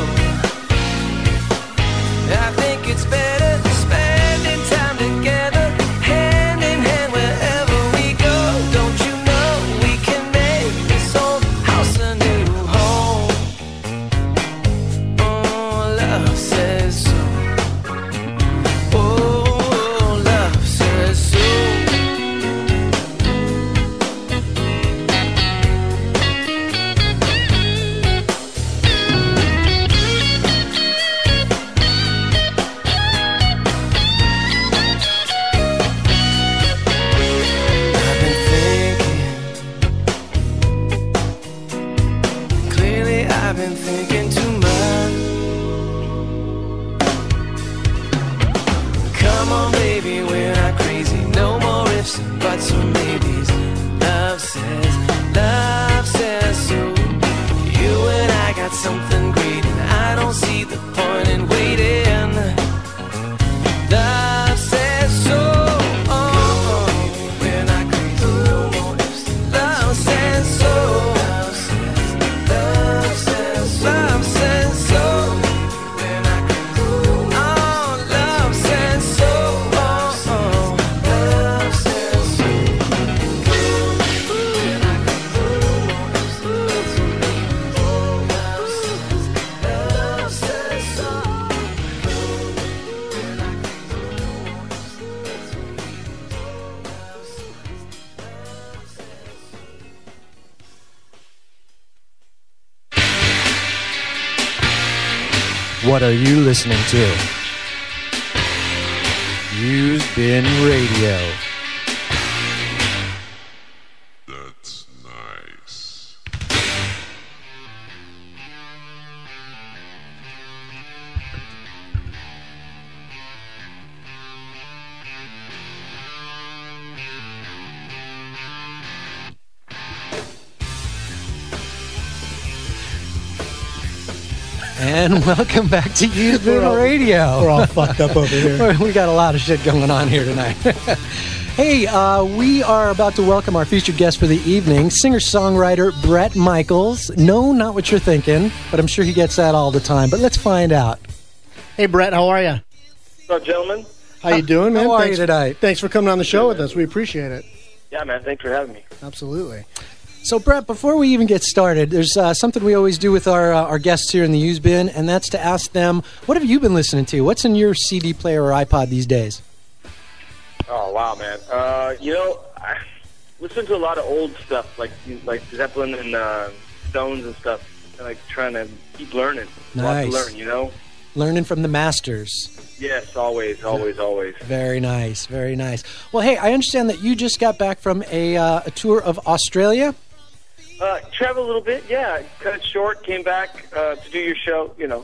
I think it's better spending time together, hand in hand wherever we go. Don't you know we can make this old house a new home? Oh, love says so. Oh, love says so. I've been thinking too much. Come on, baby, we're not crazy. No more ifs and buts or maybes. Love says so. You and I got something great, and I don't see the point in waiting. Love says so. We're not crazy. No more ifs. Love says so. Love says so. We're not crazy. Oh, love says so. Love says so. We're not Love says so. What are you listening to? Used Bin Radio. That's nice. And welcome back to Used Bin Radio. We're all fucked up over here. We got a lot of shit going on here tonight. Hey, we are about to welcome our featured guest for the evening, singer-songwriter BRETT MIKELS. No, not what you're thinking, but I'm sure he gets that all the time. But let's find out. Hey, Brett, how are you? What's up, gentlemen? How you doing, man? How are you tonight? Thanks for coming on the show with us. We appreciate it. Yeah, man. Thanks for having me. Absolutely. So, Brett, before we even get started, there's something we always do with our guests here in the Used Bin, and that's to ask them, what have you been listening to? What's in your CD player or iPod these days? Oh, wow, man. I listen to a lot of old stuff, like Zeppelin and Stones and stuff, and like trying to keep learning. Nice. Lots to learn, Learning from the masters. Yes, always. Very nice, very nice. Well, hey, I understand that you just got back from a tour of Australia. Travel a little bit, yeah. Cut it short. Came back to do your show, and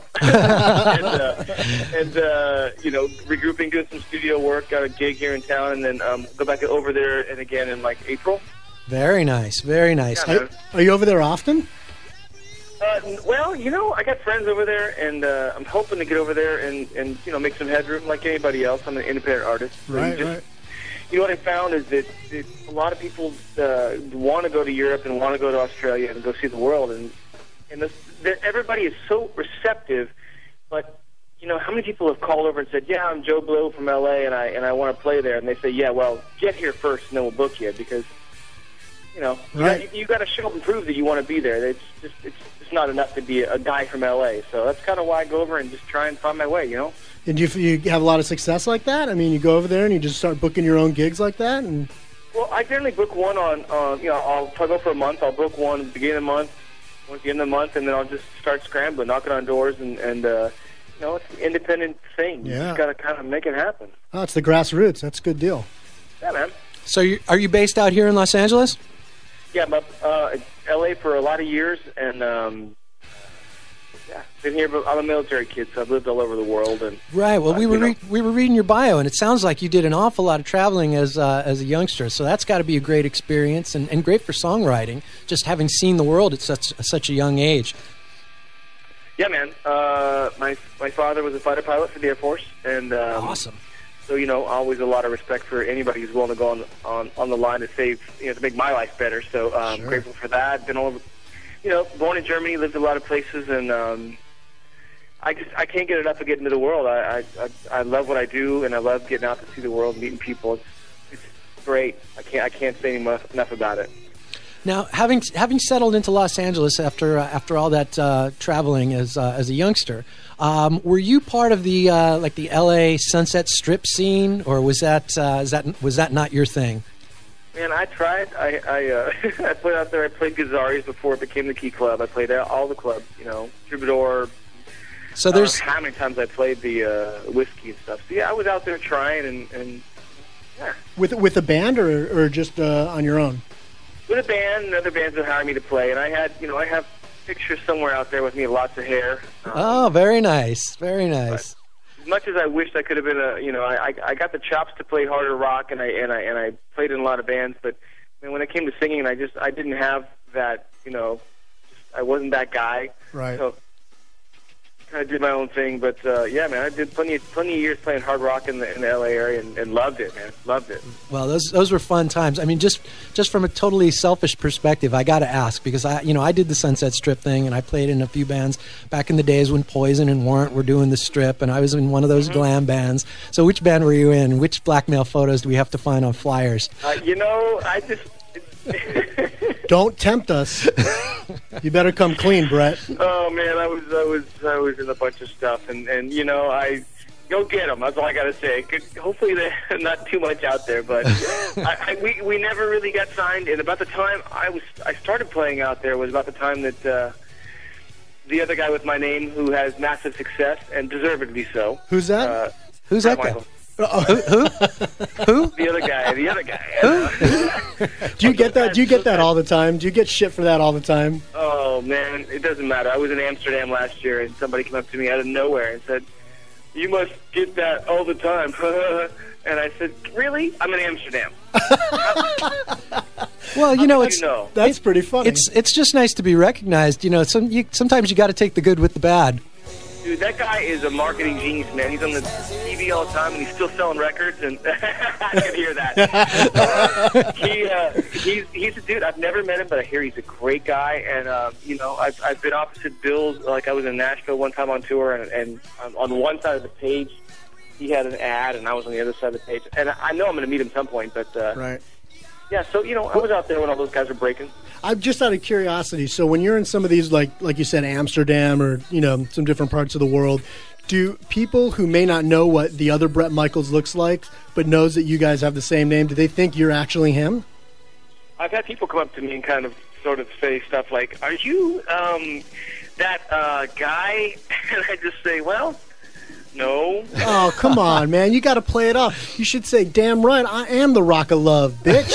regrouping, doing some studio work. Got a gig here in town, and then go back over there and again in like April. Very nice, very nice. Yeah, are you over there often? Well, I got friends over there, and I'm hoping to get over there and make some headroom like anybody else. I'm an independent artist. Right. You know what I found is that a lot of people want to go to Europe and want to go to Australia and go see the world, and everybody is so receptive. But how many people have called over and said, "Yeah, I'm Joe Blow from LA, and I want to play there," and they say, "Yeah, well, get here first, and then we'll book you," because you got to show up and prove that you want to be there. It's not enough to be a guy from LA. So that's kind of why I go over and just try and find my way, And you have a lot of success like that? I mean, you go over there and you just start booking your own gigs like that? Well, I generally book one I'll go for a month. I'll book one at the beginning of the month, one at the end of the month, and then I'll just start scrambling, knocking on doors, and it's an independent thing. You just got to kind of make it happen. Oh, it's the grassroots. That's a good deal. Yeah, man. So are you based out here in Los Angeles? Yeah, I'm up L.A. for a lot of years, and been here. But I'm a military kid, so I've lived all over the world. And right. Well, we were reading your bio, and it sounds like you did an awful lot of traveling as a youngster. So that's got to be a great experience and great for songwriting. Just having seen the world at such a young age. Yeah, man. My father was a fighter pilot for the Air Force, and awesome. So, always a lot of respect for anybody who's willing to go on the line to save, to make my life better. So I'm grateful for that. Been all, born in Germany, lived a lot of places, and I can't get enough of getting to the world. I love what I do, and I love getting out to see the world, meeting people. It's great. I can't say enough about it. Now, having settled into Los Angeles after all that traveling as a youngster, were you part of the the LA Sunset Strip scene, or was that not your thing? Man, I tried. I played out there. I played Gazzari's before it became the Key Club. I played all the clubs, Troubadour. So there's how many times I played the Whiskey and stuff. So yeah, I was out there trying and yeah. With a band or just on your own? With a band, and other bands would hire me to play, and I have pictures somewhere out there with me, lots of hair. Oh, very nice, very nice. As much as I wished I could have been I got the chops to play harder rock, and I played in a lot of bands, but when it came to singing, I didn't have that, I wasn't that guy. Right. So I did my own thing, but yeah, man, I did plenty of years playing hard rock in the LA area and loved it, man. Loved it. Well, those were fun times. I mean, just from a totally selfish perspective, I got to ask, because I did the Sunset Strip thing, and I played in a few bands back in the days when Poison and Warrant were doing the Strip, and I was in one of those glam bands. So which band were you in? Which blackmail photos do we have to find on flyers? I just don't tempt us. You better come clean, Brett. Oh man, I was in a bunch of stuff, and I go get them. That's all I gotta say. Hopefully they're not too much out there, but we never really got signed. And about the time I started playing out there was about the time that the other guy with my name, who has massive success and deservedly so. Who's that? Who's that guy? Who? The other guy. Who? Do you get that? Do you get that all the time? Do you get shit for that all the time? Oh man, it doesn't matter. I was in Amsterdam last year, and somebody came up to me out of nowhere and said, "You must get that all the time." And I said, "Really? I'm in Amsterdam." Well, that's pretty funny. It's just nice to be recognized. Sometimes you got to take the good with the bad. Dude, that guy is a marketing genius, man. He's on the TV all the time, and he's still selling records, and I can hear that. He's a dude. I've never met him, but I hear he's a great guy, and, I've been opposite Bill's. Like, I was in Nashville one time on tour, and on one side of the page, he had an ad, and I was on the other side of the page. And I know I'm going to meet him at some point, but... right. Yeah, so, I was out there when all those guys were breaking. I'm just out of curiosity. So when you're in some of these, like you said, Amsterdam or, some different parts of the world, do people who may not know what the other Brett Michaels looks like, but knows that you guys have the same name, do they think you're actually him? I've had people come up to me and kind of sort of say stuff like, "Are you that guy?" And I just say, "Well, no." Oh, come on, man. You got to play it up. You should say, "Damn right, I am the Rock of Love, bitch."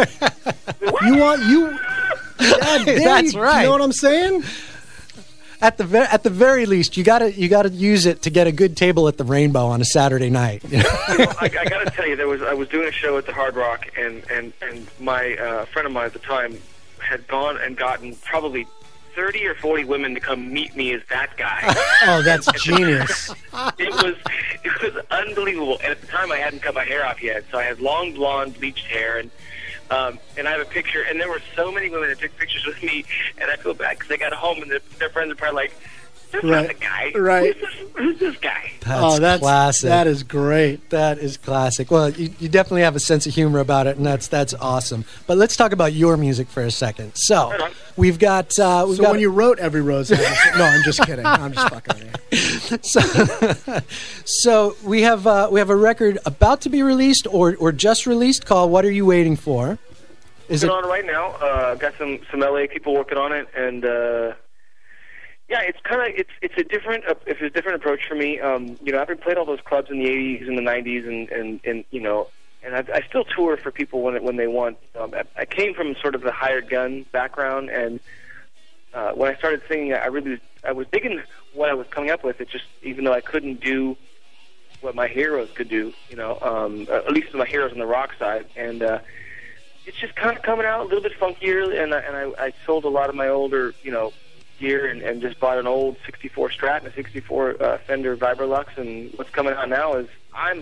That's right. You know what I'm saying? At the very least, you gotta use it to get a good table at the Rainbow on a Saturday night. I gotta tell you, I was doing a show at the Hard Rock, and my friend of mine at the time had gone and gotten probably 30 or 40 women to come meet me as that guy. Oh, that's genius. It was unbelievable. And at the time, I hadn't cut my hair off yet, so I had long blonde bleached hair, and I have a picture, and there were so many women that took pictures with me, and I feel bad because they got home, and their friends are probably like, "That's not the guy. Right. Who's this guy?" That's classic. That is great. That is classic. Well, you definitely have a sense of humor about it, and that's awesome. But let's talk about your music for a second. So we've got. When you wrote Every Rose Has a... No, I'm just kidding. I'm just fucking with you. So we have a record about to be released or just released called "What Are You Waiting For?" Is it on right now? Got some LA people working on it, and yeah, it's kind of it's a different approach for me. I've played all those clubs in the '80s and the '90s, and I still tour for people when they want. I came from sort of the hired gun background, and when I started singing, I was digging what I was coming up with. It just, even though I couldn't do what my heroes could do, at least my heroes on the rock side, and it's just kind of coming out a little bit funkier. And I sold a lot of my older, gear and just bought an old '64 Strat and a '64 Fender Vibrolux, and what's coming out now is I'm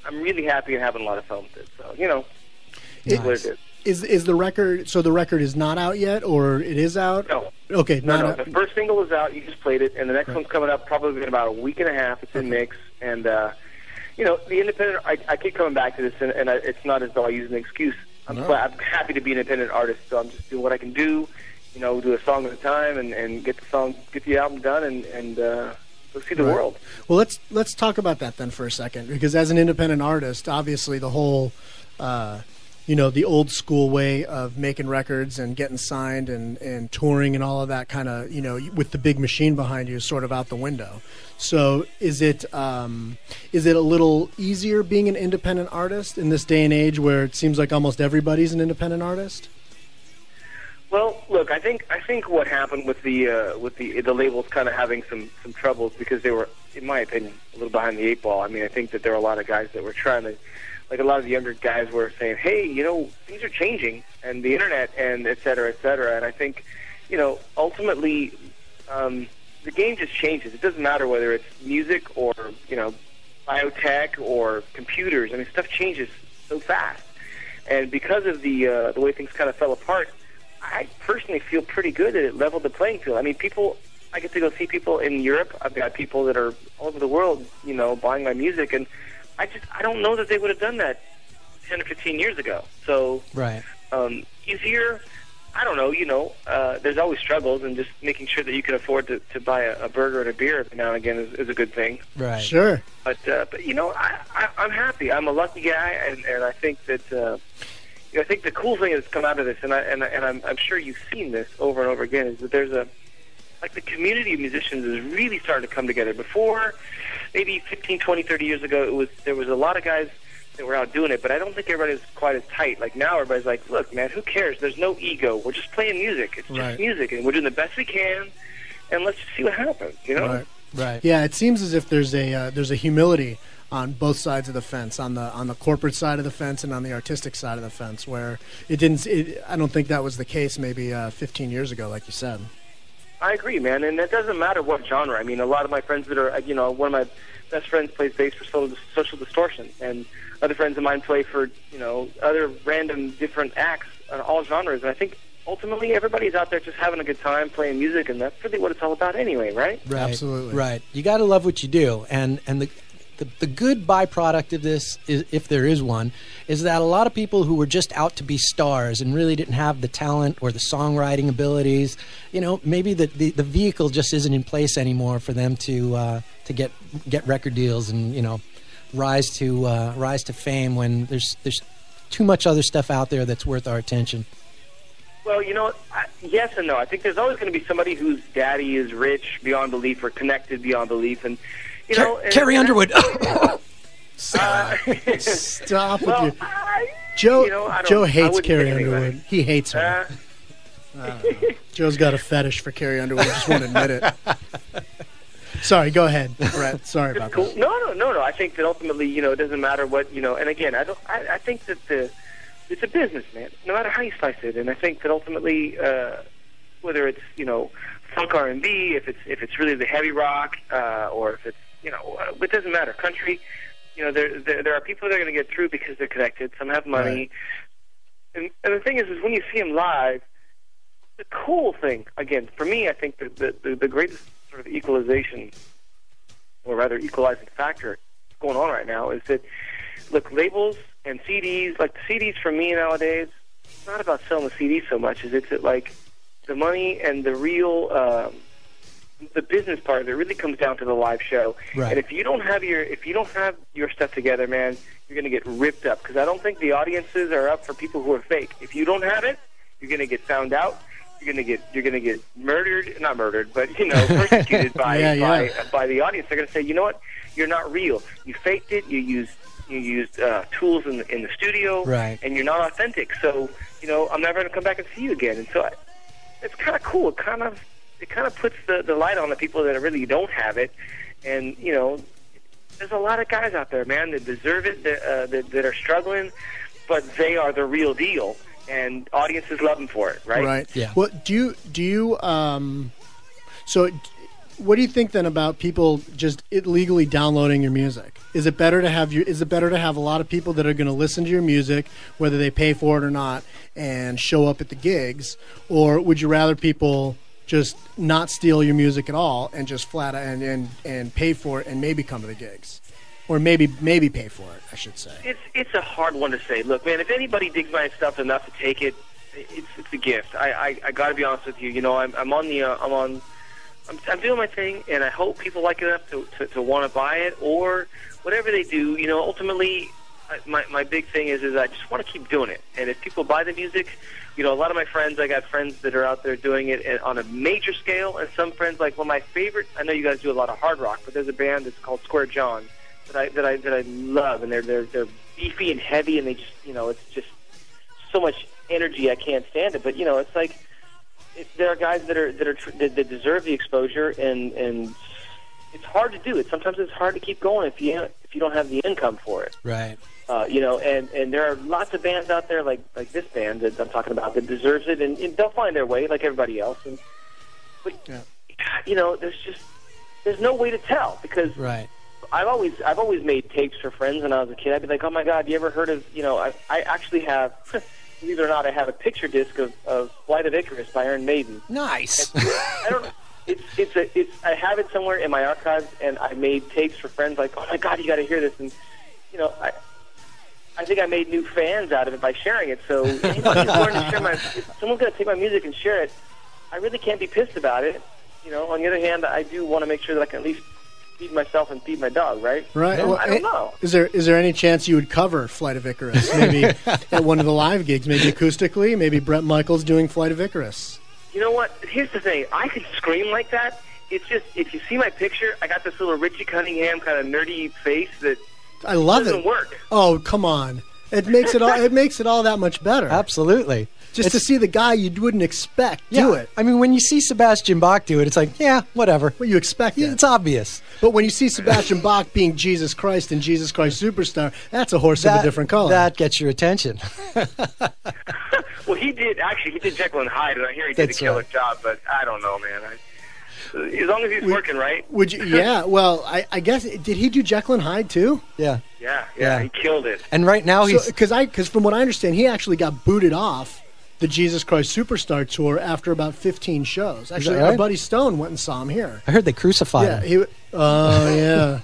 I'm really happy and having a lot of fun with it. So, you know, Nice. what it is. Is the record, so the record is not out yet, or it is out? No. Okay, No, not out. the first single is out. You just played it, and the next one's coming up probably in about a week and a half. It's in mix, and you know, the independent. I keep coming back to this, and it's not as though I use an excuse. I'm happy to be an independent artist, so I'm just doing what I can do. You know, do a song at a time, and get the album done, and go see the world. Well, let's talk about that then for a second, because as an independent artist, obviously the whole. You know, the old school way of making records and getting signed and touring and all of that kind of, you know, with the big machine behind you is sort of out the window. So is it a little easier being an independent artist in this day and age where it seems like almost everybody's an independent artist? Well, look, I think what happened with the labels kind of having some troubles because they were, in my opinion, a little behind the eight ball. I mean, I think that there were a lot of guys that were trying to, like a lot of the younger guys were saying, hey, you know, things are changing, and the internet, and et cetera, et cetera. And I think, you know, ultimately, the game just changes. It doesn't matter whether it's music or, you know, biotech or computers. I mean, stuff changes so fast. And because of the way things kind of fell apart, I personally feel pretty good that it leveled the playing field. I mean, I get to go see people in Europe. I've got people that are all over the world, you know, buying my music, and I don't know that they would have done that 10 or 15 years ago. So, right. Easier, I don't know, you know, there's always struggles, and just making sure that you can afford to buy a burger and a beer every now and again is a good thing. Right. Sure. But you know, I'm happy. I'm a lucky guy, and I think that, you know, I think the cool thing that's come out of this, and I'm sure you've seen this over and over again, is that there's like the community of musicians is really starting to come together. Before, maybe 15, 20, 30 years ago, there was a lot of guys that were out doing it, but I don't think everybody was quite as tight. Like now, everybody's like, look, man, who cares? There's no ego. We're just playing music. It's just music, and we're doing the best we can, and let's just see what happens, you know? Right. Yeah, it seems as if there's a humility on both sides of the fence, on the corporate side of the fence and on the artistic side of the fence, where I don't think that was the case maybe 15 years ago, like you said. I agree, man, and it doesn't matter what genre. I mean, a lot of my friends that are, you know, one of my best friends plays bass for Social Distortion, and other friends of mine play for, you know, other random different acts on all genres. And I think ultimately everybody's out there just having a good time playing music, and that's really what it's all about anyway, right? Right. Absolutely. Right. You got to love what you do, and the good byproduct of this, is, if there is one, is that a lot of people who were just out to be stars and really didn't have the talent or the songwriting abilities, you know, maybe the vehicle just isn't in place anymore for them to get record deals and, you know, rise to fame when there's too much other stuff out there that's worth our attention. Well, you know, yes and no. I think there's always going to be somebody whose daddy is rich beyond belief or connected beyond belief, and you know, Carrie Underwood. Stop well, with you. Joe, you know, Joe hates Carrie anything, Underwood. right? He hates her. Joe's got a fetish for Carrie Underwood. Just won't admit it. Sorry, go ahead, Brett. Sorry about cool. that. No. I think that ultimately, you know, it doesn't matter what, you know. And again, I think that it's a business, man. No matter how you slice it, and I think that ultimately, whether it's, you know, funk R&B, if it's really the heavy rock, or if it's, you know, it doesn't matter. Country, you know, there are people that are going to get through because they're connected. Some have money, and the thing is when you see them live, the cool thing, again, for me, I think the greatest sort of equalization, or rather equalizing factor going on right now is that, look, labels and CDs, like the CDs for me nowadays, it's not about selling the CD so much as it's like the money and the real, the business part of it really comes down to the live show. Right. And if you don't have your stuff together, man, you're going to get ripped up, because I don't think the audiences are up for people who are fake. If you don't have it, you're going to get found out. You're gonna get murdered, not murdered, but, you know, persecuted by the audience. They're gonna say, you know what, you're not real. You faked it. You used tools in the studio, right? And you're not authentic. So, you know, I'm never gonna come back and see you again. And so it's kind of cool. It kind of puts the light on the people that really don't have it. And, you know, there's a lot of guys out there, man, that deserve it, that are struggling, but they are the real deal. And audiences love them for it, right? Right. Yeah. Well, do you? So what do you think then about people just illegally downloading your music? Is it better to have a lot of people that are going to listen to your music, whether they pay for it or not, and show up at the gigs, or would you rather people just not steal your music at all and just flat and pay for it and maybe come to the gigs, or maybe pay for it? I should say. It's a hard one to say. Look, man, if anybody digs my stuff enough to take it, it's a gift. I got to be honest with you. You know, I'm doing my thing, and I hope people like it enough to want to buy it, or whatever they do. You know, ultimately, my big thing is I just want to keep doing it. And if people buy the music, you know, a lot of my friends, I got friends that are out there doing it on a major scale, and some friends, like, well, my favorite, I know you guys do a lot of hard rock, but there's a band that's called Square John that I love, and they're beefy and heavy, and they just, you know, it's just so much energy, I can't stand it. But, you know, it's like, there are guys that deserve the exposure, and it's hard to do it. Sometimes it's hard to keep going if you don't have the income for it. Right. You know, and there are lots of bands out there like this band that I'm talking about that deserves it, and they'll find their way like everybody else. But you know, there's no way to tell, because right. I've always made tapes for friends when I was a kid. I'd be like, oh my God, you ever heard of, you know, I actually have. Believe it or not, I have a picture disc of Flight of Icarus by Iron Maiden. Nice. I don't know. I have it somewhere in my archives, and I made tapes for friends like, oh my God, you got to hear this. And, you know, I think I made new fans out of it by sharing it. So anybody who's willing to share if someone's going to take my music and share it, I really can't be pissed about it. You know, on the other hand, I do want to make sure that I can at least feed myself and feed my dog, right? Right. Well, I don't know. Is there any chance you would cover Flight of Icarus? Maybe at one of the live gigs, maybe acoustically, maybe Brett Michaels doing Flight of Icarus. You know what? Here's the thing. I can scream like that. It's just, if you see my picture, I got this little Richie Cunningham kind of nerdy face that I love doesn't work. Oh, come on. It makes it all that much better. Absolutely. Just to see the guy you wouldn't expect do it. I mean, when you see Sebastian Bach do it, it's like, yeah, whatever. Well, you expect it. It's obvious. But when you see Sebastian Bach being Jesus Christ and Jesus Christ Superstar, that's a horse of a different color. That gets your attention. Well, he did Jekyll and Hyde, and I hear he did a killer job, but I don't know, man. As long as he's working right. Would you? Yeah. Well, I guess, did he do Jekyll and Hyde too? Yeah. Yeah. He killed it. And right now he's because from what I understand, he actually got booted off the Jesus Christ Superstar tour after about 15 shows. Actually, right? Our buddy Stone went and saw him here. I heard they crucified him. Yeah.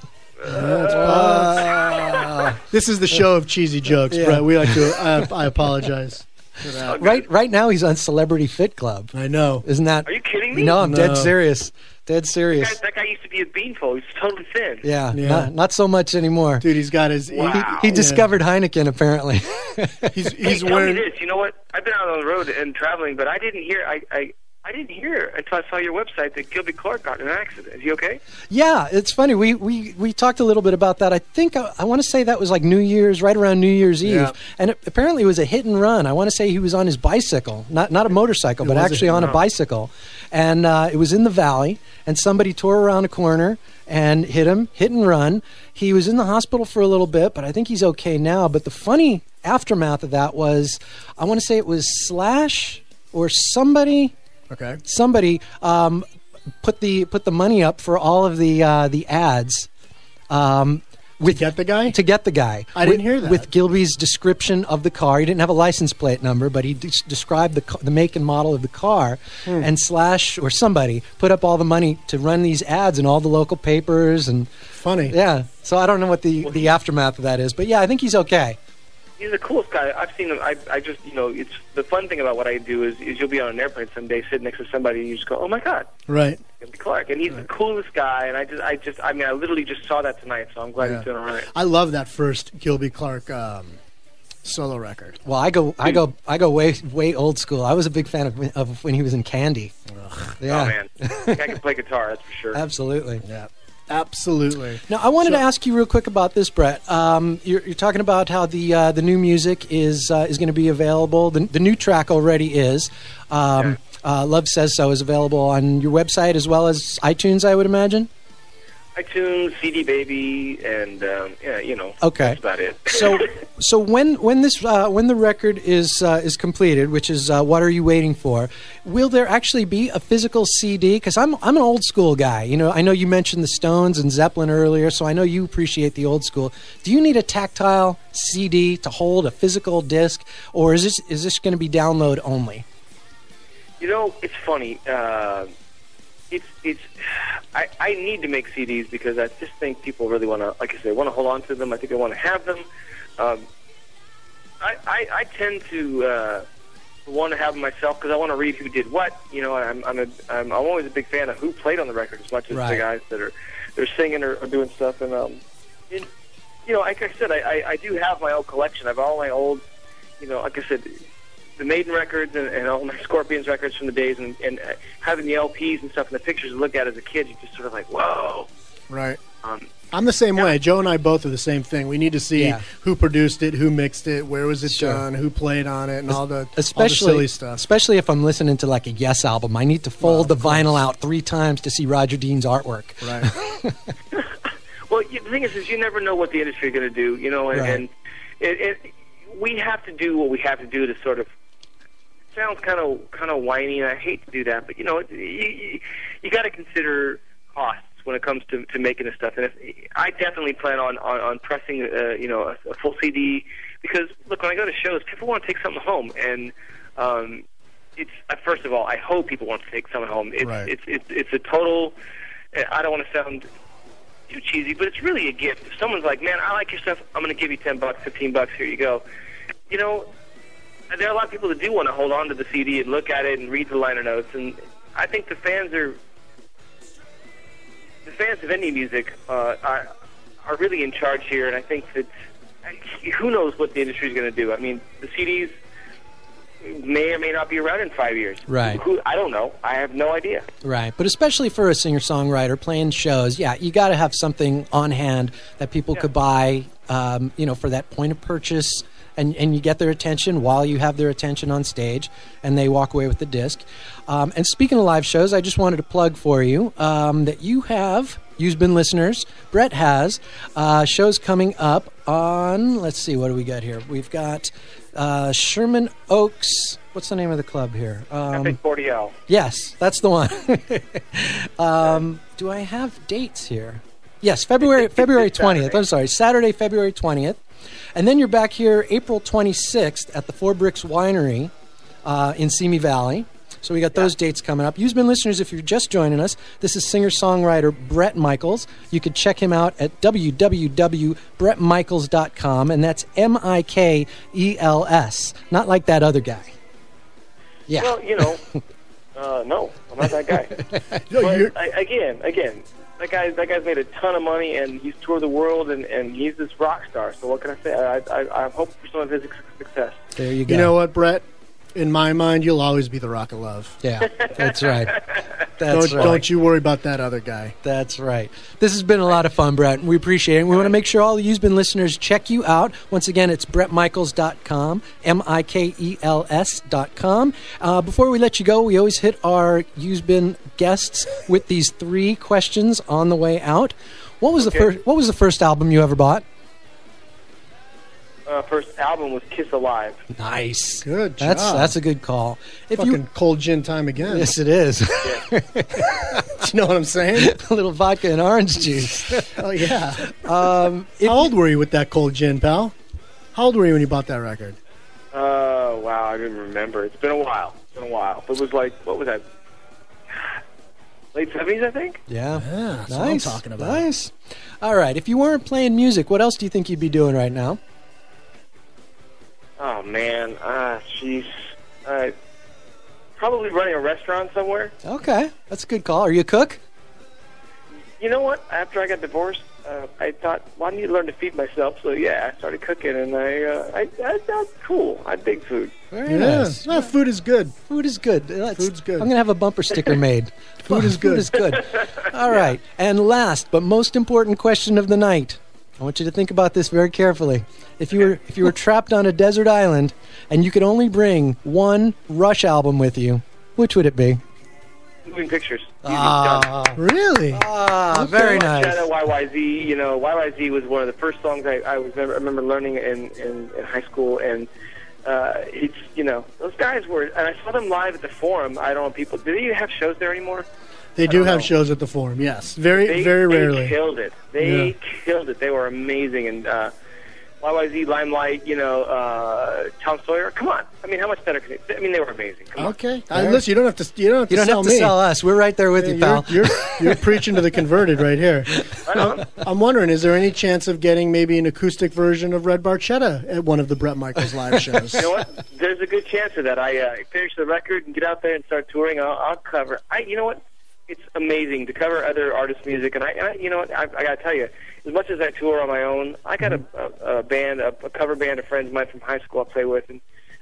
This is the show of cheesy jokes, Brett. We like to. I apologize. Right now he's on Celebrity Fit Club. I know. Isn't that? Are you kidding me? No, I'm dead serious. Dead serious. That guy used to be a beanful. He's totally thin. Yeah. Not so much anymore. Dude, he's got his. Wow. He discovered Heineken apparently. He's wearing. Tell me this. You know what? I've been out on the road and traveling, but I didn't hear. I didn't hear until I saw your website that Gilby Clarke got in an accident. Is he okay? Yeah, it's funny. We talked a little bit about that. I think I want to say that was like New Year's, right around New Year's Eve, and apparently it was a hit and run. I want to say he was on his bicycle, not a motorcycle, but actually on a bicycle, and it was in the valley, and somebody tore around a corner and hit him, hit and run. He was in the hospital for a little bit, but I think he's okay now. But the funny aftermath of that was, I want to say it was Slash or somebody. Okay. Somebody put the money up for all of the ads. To get the guy? To get the guy. I didn't hear that. With Gilby's description of the car. He didn't have a license plate number, but he described the make and model of the car. And Slash or somebody put up all the money to run these ads in all the local papers. And funny. Yeah. So I don't know what the aftermath of that is. But yeah, I think he's okay. He's the coolest guy. I've seen him. I just, it's the fun thing about what I do is you'll be on an airplane someday, sit next to somebody, and you just go, "Oh my God!" Right. Gilby Clarke, and he's the coolest guy. And I literally just saw that tonight, so I'm glad he's doing all right. I love that first Gilby Clarke solo record. Well, I go way old school. I was a big fan of when he was in Candy. Yeah. Oh man, I can play guitar. That's for sure. Absolutely. Yeah. Absolutely. Now, I wanted to ask you real quick about this, Brett. You're talking about how the new music is going to be available. The new track already is. Love Says So is available on your website as well as iTunes, I would imagine. iTunes, CD Baby, and Okay. that's about it. So when the record is completed, which is what are you waiting for? Will there actually be a physical CD? Because I'm an old school guy. I know you mentioned the Stones and Zeppelin earlier, so I know you appreciate the old school. Do you need a tactile CD to hold a physical disc, or is this going to be download only? It's funny. I need to make CDs because I just think people really want to, like I said, want to hold on to them. I think they want to have them. I tend to want to have them myself because I want to read who did what. I'm always a big fan of who played on the record as much as the guys that they're singing or doing stuff. And like I said, I do have my old collection. I have all my old, like I said, the Maiden records and all my Scorpions records from the days, and having the LPs and stuff and the pictures to look at as a kid, you're just sort of like, whoa. Right. I'm the same way. Joe and I both are the same thing. We need to see who produced it, who mixed it, where was it done, who played on it, and all the silly stuff. Especially if I'm listening to like a Yes album. I need to fold the vinyl out 3 times to see Roger Dean's artwork. Right. Well, the thing is you never know what the industry is going to do, and we have to do what we have to do to sort of. Sounds kind of whiny, and I hate to do that, but you got to consider costs when it comes to making this stuff. And I definitely plan on pressing a full CD because look, when I go to shows, people want to take something home, and it's first of all, I hope people want to take something home. It's a total. I don't want to sound too cheesy, but it's really a gift. If someone's like, "Man, I like your stuff. I'm going to give you $10, $15. Here you go." There are a lot of people that do want to hold on to the CD and look at it and read the liner notes, and I think the fans of indie music are really in charge here, and I think that who knows what the industry is going to do. I mean, the CDs may or may not be around in 5 years. Right. I don't know. I have no idea. Right. But especially for a singer-songwriter playing shows, you got to have something on hand that people could buy, for that point of purchase. And you get their attention while you have their attention on stage, and they walk away with the disc. And speaking of live shows, I just wanted to plug for you that you have, you've been listeners, Brett has, shows coming up on, let's see, what do we got here? We've got Sherman Oaks. What's the name of the club here? Epic 40L. Yes, that's the one. Do I have dates here? Yes, February 20th. I'm sorry, Saturday, February 20th. And then you're back here April 26th at the Four Bricks Winery in Simi Valley. So we got those dates coming up. You've been listeners, if you're just joining us, this is singer-songwriter Brett Mikels. You can check him out at www.brettmikels.com, and that's M-I-K-E-L-S. Not like that other guy. Yeah. Well, no, I'm not that guy. But again, that guy's made a ton of money, and he's toured the world, and he's this rock star. So what can I say? I'm hoping for some of his success. There you go. You know what, Brett? In my mind, you'll always be the Rock of Love. Yeah, that's right. Don't you worry about that other guy. That's right. This has been a lot of fun, Brett, and we appreciate it. We want to make sure all the Used Been listeners check you out. Once again, it's brettmikels.com, MIKELS.com. Before we let you go, we always hit our Used Been guests with these 3 questions on the way out. What was the first album you ever bought? First album was Kiss Alive. Nice. Good job. That's a good call. Fucking cold gin time again. Yes, it is. You know what I'm saying? A little vodka and orange juice. Oh, yeah. How old were you with that cold gin, pal? How old were you when you bought that record? Wow, I didn't remember. It's been a while. But it was like, what was that? Late 70s, I think? Yeah. That's what I'm talking about. Nice. All right. If you weren't playing music, what else do you think you'd be doing right now? Oh, man. Jeez. Probably running a restaurant somewhere. Okay. That's a good call. Are you a cook? You know what? After I got divorced, I thought, well, I need to learn to feed myself. So, I started cooking, and that's cool. I dig food. Very nice. No, food is good. Food is good. Food's good. I'm going to have a bumper sticker made. Food is good. Food is good. All right. And last but most important question of the night. I want you to think about this very carefully. If you were trapped on a desert island and you could only bring one Rush album with you, which would it be? moving pictures. Really? Very nice. YYZ, YYZ was one of the first songs I remember learning in high school, and it's those guys were, and I saw them live at the Forum. I don't know people. Do they have shows there anymore? They do have shows at the Forum. Yes, very rarely. They killed it. They killed it. They were amazing, and YYZ, Limelight, Tom Sawyer. Come on, I mean, how much better could it? I mean, they were amazing. Come okay, listen, you don't have to. You don't have to sell us. We're right there with you, pal. You're preaching to the converted right here. Right, I'm wondering, is there any chance of getting maybe an acoustic version of Red Barchetta at one of the Brett Michaels live shows? You know what? There's a good chance of that. I finish the record and get out there and start touring. I'll cover. You know what? It's amazing to cover other artists' music, and I you know what? I got to tell you, as much as I tour on my own, I got a band, a cover band of friends of mine from high school I play with, and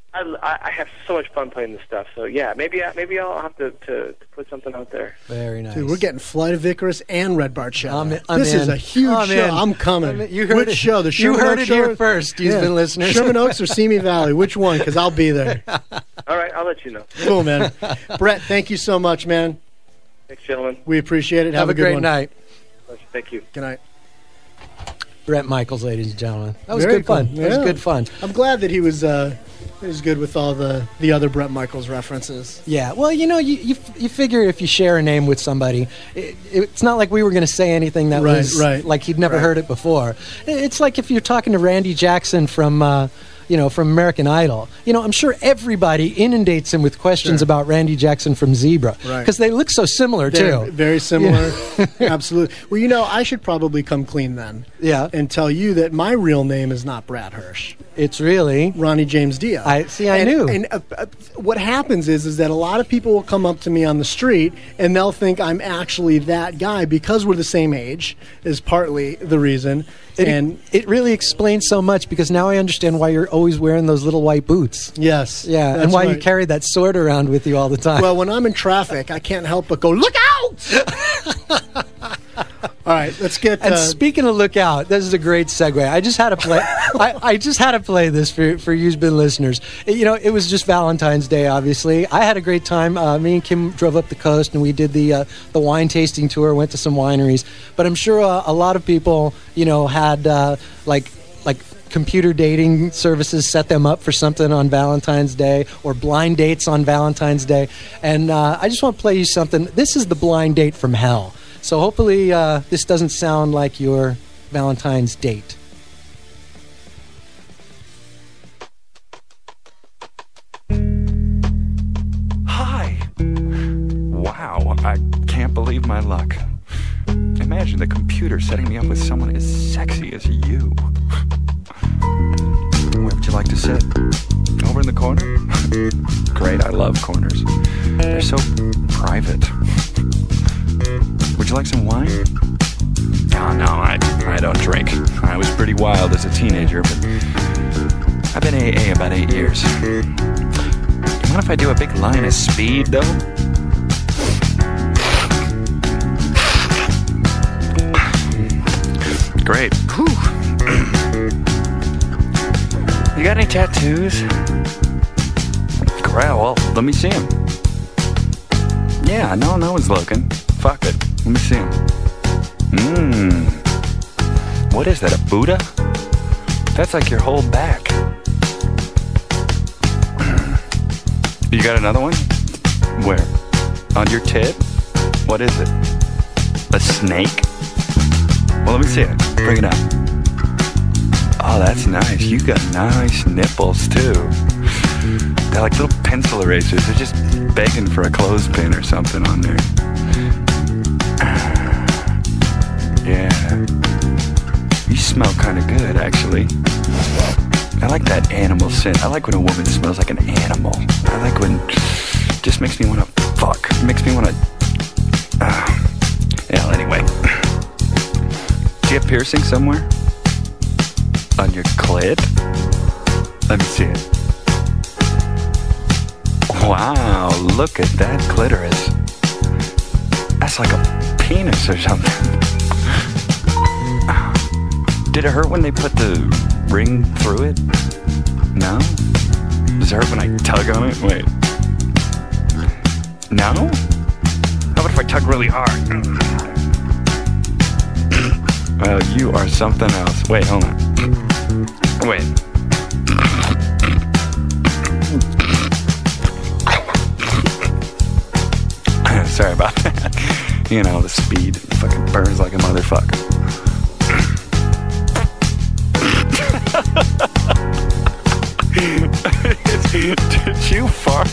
I have so much fun playing this stuff. So yeah, maybe I'll have to put something out there. Very nice. Dude, we're getting Flight of Icarus and Red Barchetta. This is a huge show. I'm coming. You heard Which show? The Sherman you heard Oaks it show? here first, Houston listeners. Sherman Oaks or Simi Valley? Which one? Because I'll be there. All right, I'll let you know. Cool, man. Brett, thank you so much, man. Thanks, gentlemen. We appreciate it. Have a good great one. night. Thank you. Good night. Brett Michaels, ladies and gentlemen. That was Very good fun. cool. That was good fun. I'm glad that he was good with all the other Brett Michaels references. Yeah. Well, you figure if you share a name with somebody, it's not like we were going to say anything that was like he'd never heard it before. It's like if you're talking to Randy Jackson from American Idol. I'm sure everybody inundates him with questions about Randy Jackson from Zebra. Because they look so similar, too. Very similar. Absolutely. Well, I should probably come clean then. Yeah. And tell you that my real name is not Brad Hirsch. It's really Ronnie James Dio. I knew. And what happens is that a lot of people will come up to me on the street and they'll think I'm actually that guy because we're the same age is partly the reason. It really explains so much because now I understand why you're always wearing those little white boots. Yes. Yeah, and why you carry that sword around with you all the time. Well, when I'm in traffic, I can't help but go, look out! All right, let's get. And speaking of look out, this is a great segue. I just had to play. I just had to play this for you bin listeners. It was just Valentine's Day. Obviously, I had a great time. Me and Kim drove up the coast and we did the wine tasting tour. Went to some wineries, but I'm sure a lot of people had like computer dating services set them up for something on Valentine's Day or blind dates on Valentine's Day. And I just want to play you something. This is the blind date from hell. So hopefully this doesn't sound like your Valentine's date. Hi. Wow, I can't believe my luck. Imagine the computer setting me up with someone as sexy as you. Where would you like to sit? Over in the corner? Great, I love corners. They're so private. Would you like some wine? Oh, no, I don't drink. I was pretty wild as a teenager, but I've been AA about 8 years. What if I do a big line of speed, though? Great. You got any tattoos? Great, well, let me see them. Yeah, no one's looking. Fuck it. Let me see them. What is that, a Buddha? That's like your whole back. You got another one? Where? On your tit? What is it? A snake? Well, let me see it. Bring it up. Oh, that's nice. You got nice nipples, too. They're like little pencil erasers. They're just begging for a clothespin or something on there. Yeah. You smell kind of good, actually. I like that animal scent. I like when a woman smells like an animal. I like when it just makes me want to fuck. It makes me want to... Well, anyway. Do you have piercing somewhere? On your clit? Let me see it. Wow, look at that clitoris. That's like a penis or something. Did it hurt when they put the ring through it? No? Does it hurt when I tug on it? Wait. No? tug really hard. Well, you are something else. Wait, hold on. Wait. Sorry about that. You know, the speed fucking burns like a motherfucker. Did you fart?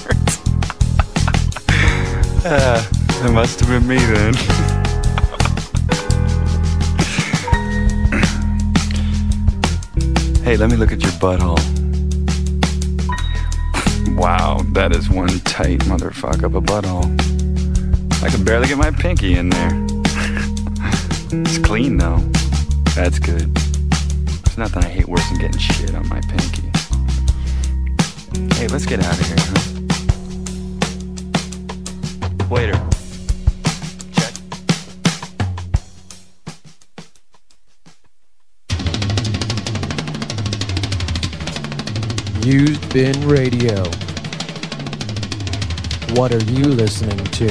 It must have been me then. Hey, let me look at your butthole. Wow, that is one tight motherfucker of a butthole. I can barely get my pinky in there. It's clean though. That's good. There's nothing I hate worse than getting shit on my pinky. Hey, let's get out of here, huh? Waiter. Check. Used Bin Radio. What are you listening to?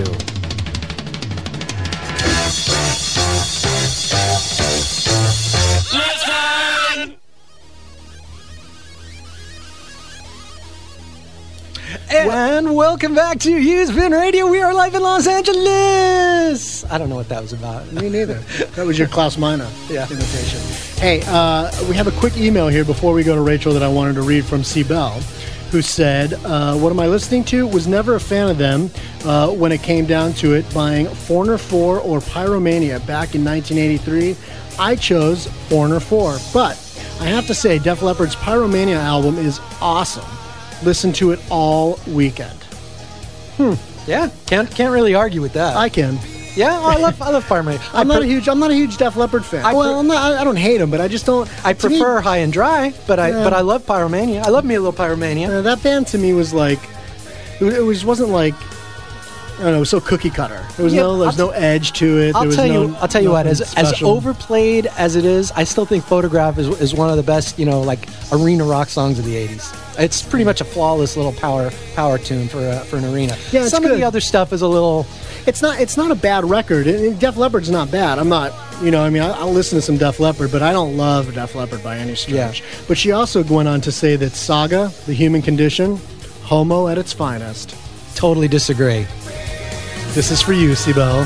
And welcome back to Used Bin Radio. We are live in Los Angeles. I don't know what that was about. Me neither. That was your Klaus Meine imitation. Hey, we have a quick email here before we go to Rachel that I wanted to read from C. Bell, who said, what am I listening to? Was never a fan of them when it came down to it, buying Foreigner 4 or Pyromania back in 1983. I chose Foreigner 4, but I have to say Def Leppard's Pyromania album is awesome. Listen to it all weekend. Yeah, can't really argue with that. I can. Yeah, I love Pyromania. I'm not a huge Def Leppard fan. I don't hate him, but I just don't. I prefer High and Dry, but I love Pyromania. I love me a little Pyromania. That band to me was like, it wasn't like, I don't know, it was so cookie cutter. There was no edge to it. I'll tell you what, as overplayed as it is, I still think Photograph is one of the best, like arena rock songs of the 80s. It's pretty much a flawless little power tune for an arena. Yeah, some of the other stuff is a little. It's not a bad record. Def Leppard's not bad. I'm not, I'll listen to some Def Leppard, but I don't love Def Leppard by any stretch. Yeah. But she also went on to say that Saga, The Human Condition, homo at its finest. Totally disagree. This is for you, Sibel.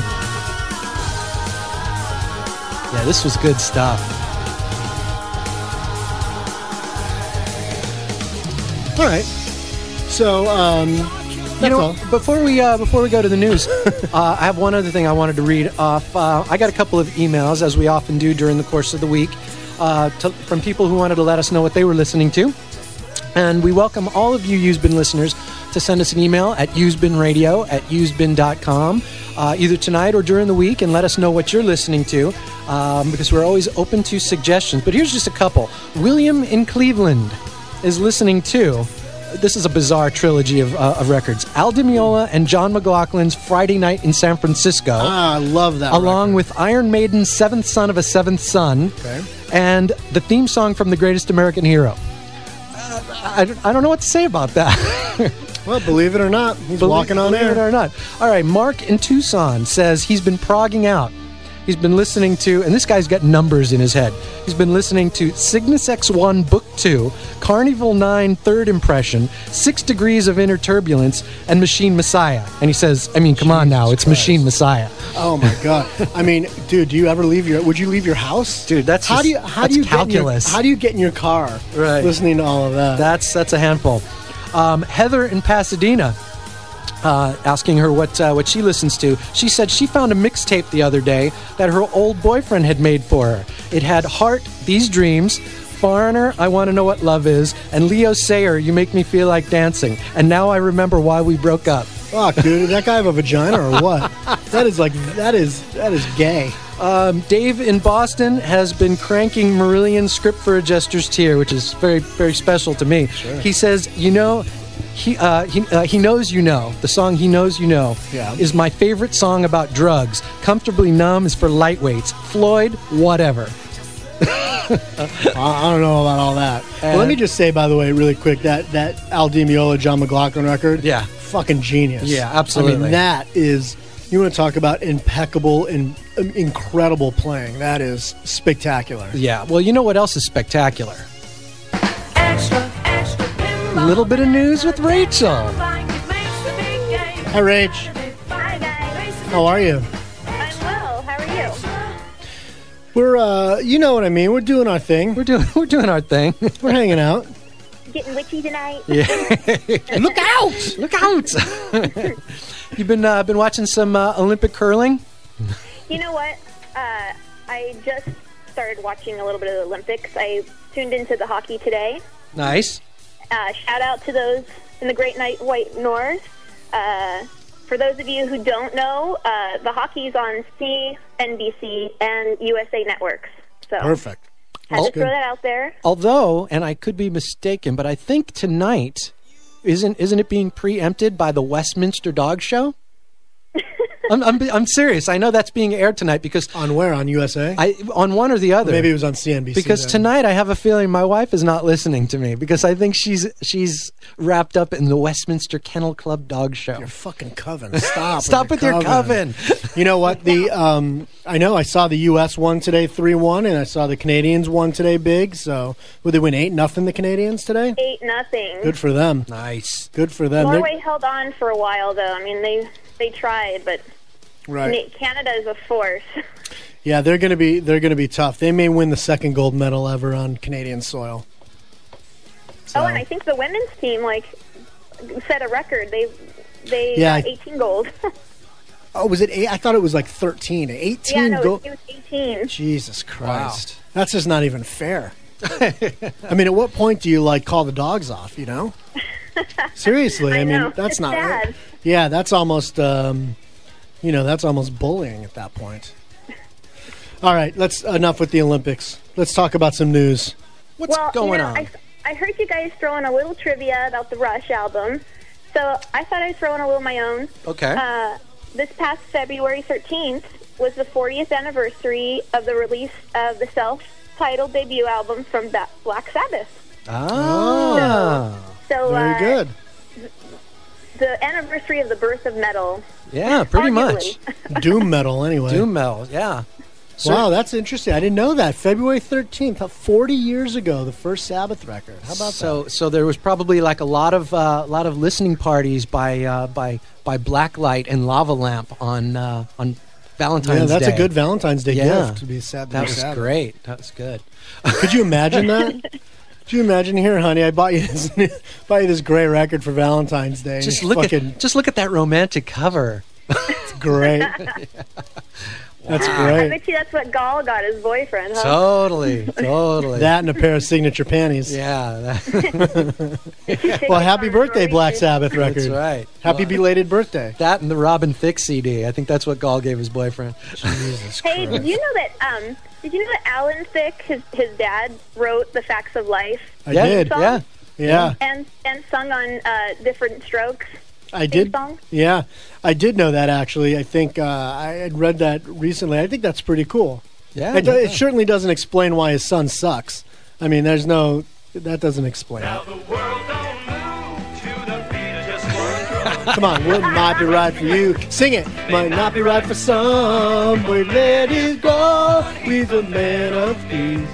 Yeah, this was good stuff. All right. So, that's all. Before we go to the news, I have one other thing I wanted to read off. I got a couple of emails, as we often do during the course of the week, from people who wanted to let us know what they were listening to. And we welcome all of you Used Bin listeners to send us an email at usedbinradio@usedbin.com, either tonight or during the week, and let us know what you're listening to, because we're always open to suggestions. But here's just a couple. William in Cleveland is listening to, this is a bizarre trilogy of records, Al Di Meola and John McLaughlin's Friday Night in San Francisco. I love that along with Iron Maiden's Seventh Son of a Seventh Son, and the theme song from The Greatest American Hero. I don't know what to say about that. Well, believe it or not, he's walking on air. Believe it or not. All right, Mark in Tucson says he's been progging out. He's been listening to, and this guy's got numbers in his head. He's been listening to Cygnus X1 Book 2, Carnival 9 Third Impression, 6 Degrees of Inner Turbulence, and Machine Messiah. And he says, come on now, it's Machine Messiah. Oh my God. Dude, do you ever would you leave your house? Dude, that's how do you calculus. How do you get in your car listening to all of that? That's a handful. Heather in Pasadena, asking her what she listens to. She said she found a mixtape the other day that her old boyfriend had made for her. It had Heart, These Dreams, Foreigner, I Want to Know What Love Is, and Leo Sayer, You Make Me Feel Like Dancing. And now I remember why we broke up. Fuck, dude, did that guy have a vagina or what? That is gay. Dave in Boston has been cranking Marillion's Script for a Jester's Tear, which is very, very special to me. Sure. He says, He Knows You Know, the song He Knows You Know, is my favorite song about drugs. Comfortably Numb is for lightweights. Floyd, whatever. I don't know about all that. Well, let me just say, by the way, really quick, that Al Di Meola, John McLaughlin record, yeah, fucking genius. Yeah, absolutely. That is You want to talk about impeccable and incredible playing. That is spectacular. Yeah, well, you know what else is spectacular? A little bit of news with Rachel. Hi, Rach. Hi, guys. How are you? I'm well. How are you? We're, you know what I mean. We're doing our thing. We're doing our thing. We're hanging out. Getting witchy tonight. Yeah. Look out! Look out! You've been watching some Olympic curling? You know what? I just started watching a little bit of the Olympics. I tuned into the hockey today. Nice. Shout out to those in the Great White North. For those of you who don't know, the hockey's on CNBC and USA Networks. So perfect. Had to throw that out there. Although, and I could be mistaken, but I think tonight isn't it being preempted by the Westminster Dog Show? I'm serious. I know that's being aired tonight because on where? On USA? On one or the other. Or maybe it was on CNBC. Because tonight I have a feeling my wife is not listening to me because I think she's wrapped up in the Westminster Kennel Club Dog Show. Your fucking coven. Stop. Stop with your coven. You know what? I know I saw the U.S. won today 3-1, and I saw the Canadians won today big. So would they win 8-0 the Canadians today? 8-0. Good for them. Nice. Good for them. Norway held on for a while though. I mean they tried, but right. Canada is a force. Yeah, they're going to be tough. They may win the second gold medal ever on Canadian soil. So. Oh, and I think the women's team set a record. They got 18 gold. Oh, was it 8? I thought it was like 13. 18 yeah, no, gold. It was 18. Jesus Christ. Wow. That's just not even fair. I mean, at what point do you call the dogs off, you know? Seriously, I mean, that's it's not sad. Yeah, that's almost that's almost bullying at that point. All right, enough with the Olympics. Let's talk about some news. What's going on? I heard you guys throw in a little trivia about the Rush album, so I thought I'd throw in a little of my own. Okay. This past February 13th was the 40th anniversary of the release of the self-titled debut album from Black Sabbath. Ah. So very good. The anniversary of the birth of metal. Yeah, pretty much. Doom metal, anyway. Doom metal, yeah. Wow, that's interesting. I didn't know that. February 13th, 40 years ago, the first Sabbath record. How about that? So there was probably a lot of listening parties by Blacklight and Lava Lamp on Valentine's Day. Yeah, that's a good Valentine's Day gift to be sad. That was great. That was good. Could you imagine that? Could you imagine, here, honey, I bought you this gray record for Valentine's Day. Just look at that romantic cover. It's great. That's great. I bet you that's what Gall got his boyfriend, huh? Totally. That and a pair of signature panties. Yeah. Well, happy birthday, Black Sabbath record. That's right. Happy belated birthday. That and the Robin Thicke CD. I think that's what Gall gave his boyfriend. Jesus Christ. Hey, did you know that Alan Thicke, his dad, wrote The Facts of Life? I did. Song? Yeah. And sung on Different Strokes. I did. Song? Yeah, I did know that actually. I think I had read that recently. I think that's pretty cool. Yeah, it certainly doesn't explain why his son sucks. I mean, that doesn't explain it. Come on, wouldn't might be right for you. Sing it. Might not be right for some, but let it go. We's a man of peace.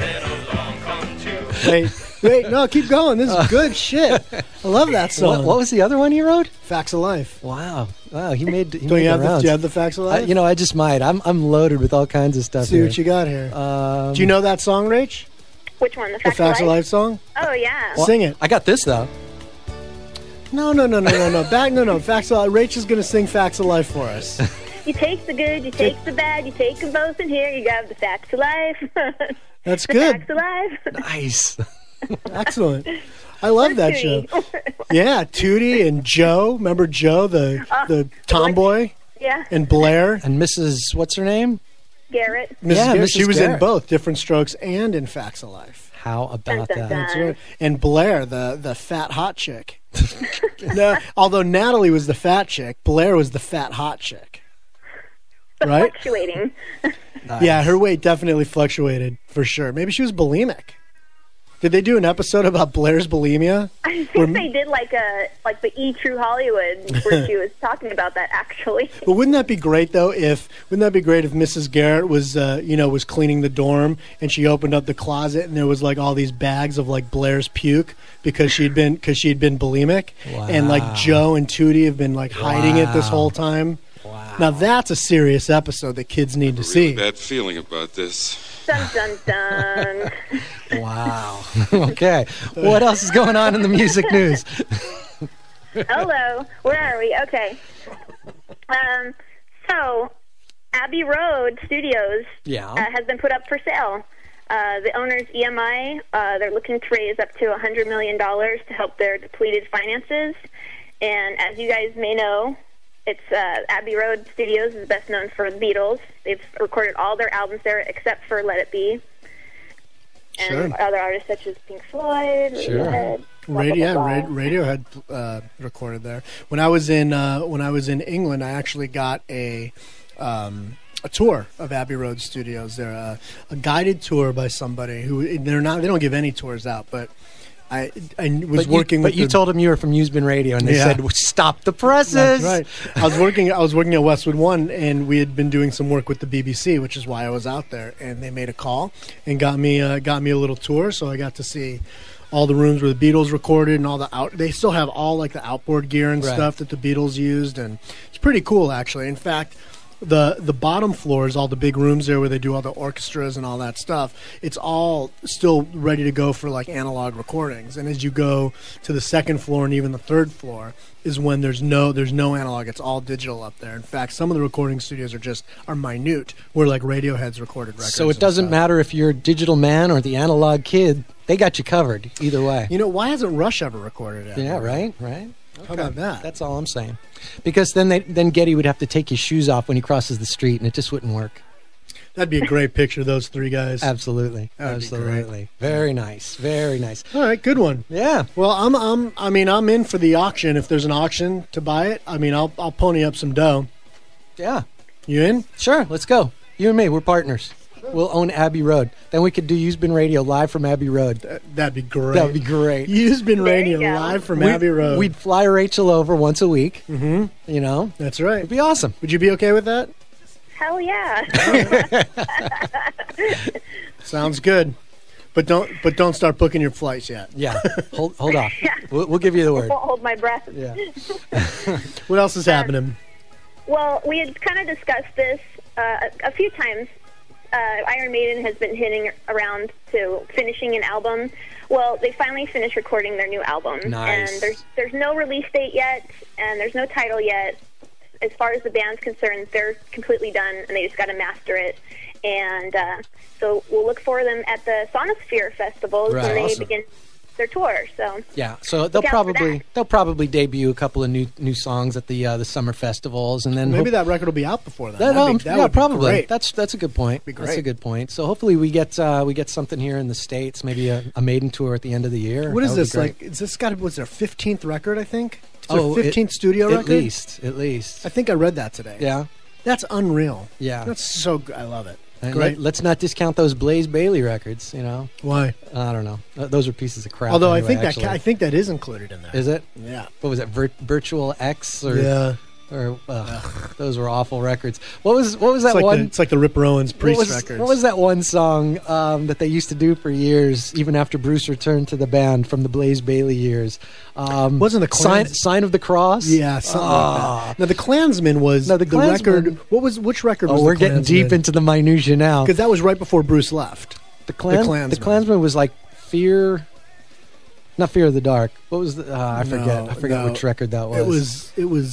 Wait, no, keep going. This is good shit. I love that song. What was the other one he wrote? Facts of Life. Wow, he made. Do you have the Facts of Life? I just might. I'm loaded with all kinds of stuff. See what you got here. Do you know that song, Rach? Which one? The Facts of Life song? Oh yeah. Well, sing it. I got this though. No. Facts of Life. Rach is going to sing Facts of Life for us. You take the good, you take the bad, you take them both in here. You got the Facts of Life. That's good. Facts of Life. Nice. Excellent. I love that show. Yeah, Tootie and Joe. Remember Joe, the tomboy? Yeah. And Blair. And Mrs. What's her name? Garrett. Garrett. She was Garrett. in both Different Strokes and in Facts of Life. How about that? That's right. And Blair, the fat hot chick. No, although Natalie was the fat chick, Blair was the fat hot chick. But right? Fluctuating. Nice. Yeah, her weight definitely fluctuated for sure. Maybe she was bulimic. Did they do an episode about Blair's bulimia? I think they did like the E! True Hollywood where she was talking about that actually. But wouldn't that be great though? Wouldn't that be great if Mrs. Garrett was was cleaning the dorm and she opened up the closet and there was like all these bags of like Blair's puke because she had been bulimic, and like Joe and Tootie have been like hiding it this whole time. Wow. Now that's a serious episode that kids need to see. Bad feeling about this. Dun dun dun. Wow. Okay. What else is going on in the music news? Hello. Where are we? Okay. So, Abbey Road Studios has been put up for sale. The owner's EMI, they're looking to raise up to $100 million to help their depleted finances. And as you guys may know, it's Abbey Road Studios is best known for the Beatles. They've recorded all their albums there except for Let It Be. And other artists such as Pink Floyd, Radiohead, Radiohead recorded there. When I was in England, I actually got a tour of Abbey Road Studios. They're a guided tour by somebody who they don't give any tours out, but I was working with. But you told them you were from Used Bin Radio, and they said, "Stop the presses." That's right. I was working at Westwood One, and we had been doing some work with the BBC, which is why I was out there. And they made a call and got me a little tour, so I got to see all the rooms where the Beatles recorded and all the They still have all like the outboard gear and stuff that the Beatles used, and it's pretty cool actually. In fact, the bottom floors, all the big rooms there where they do all the orchestras and all that stuff, it's all still ready to go for like analog recordings. And as you go to the second floor and even the third floor is when there's no analog, it's all digital up there. In fact, some of the recording studios are minute, where like Radiohead's recorded records. So it doesn't matter if you're a digital man or the analog kid, they got you covered either way. You know, why hasn't Rush ever recorded it? Yeah, right. Okay. How about that? That's all I'm saying. Because then Geddy would have to take his shoes off when he crosses the street, and it just wouldn't work. That'd be a great picture of those three guys. Absolutely. Absolutely. Very nice. Very nice. All right, good one. Yeah. Well, I'm in for the auction. If there's an auction to buy it, I'll pony up some dough. Yeah. You in? Sure. Let's go. You and me, we're partners. We'll own Abbey Road. Then we could do Used Bin Radio live from Abbey Road. That'd be great. That would be great. Used Bin Radio live from Abbey Road. We'd fly Rachel over once a week. Mm-hmm. You know? That's right. It'd be awesome. Would you be okay with that? Hell yeah. Sounds good. But don't start booking your flights yet. Yeah. Hold off. Yeah. We'll give you the word. I won't hold my breath. Yeah. What else is happening? Well, we had kind of discussed this a few times. Iron Maiden has been hitting around to finishing an album. Well, they finally finished recording their new album. Nice. And there's no release date yet, and there's no title yet. As far as the band's concerned, they're completely done, and they just got to master it. And so we'll look for them at the Sonosphere Festivals when they begin their tour. So yeah, so they'll probably debut a couple of new songs at the summer festivals, and then maybe that record will be out before that. That probably. Great. That's a good point. Be great. That's a good point. So hopefully we get something here in the States, maybe a Maiden tour at the end of the year. What is this like? Is this was their 15th record? I think. It's their 15th studio record. At least. I think I read that today. Yeah. That's unreal. Yeah. That's so good. I love it. Great. Let's not discount those Blaze Bayley records. You know why? I don't know. Those are pieces of crap. Although anyway, I think that is included in there. Is it? Yeah. What was it? Virtual X or yeah. Or those were awful records. What was that one? It's like the Rip Owens Priest records. What was that one song that they used to do for years, even after Bruce returned to the band from the Blaze Bayley years? Wasn't the Sign of the Cross? Yeah, something like that. Now the Klansman was the record. Which record? Was we're the getting deep into the minutia now because that was right before Bruce left. The Klansman was like Fear. Not Fear of the Dark. What was the? I forget which record that was.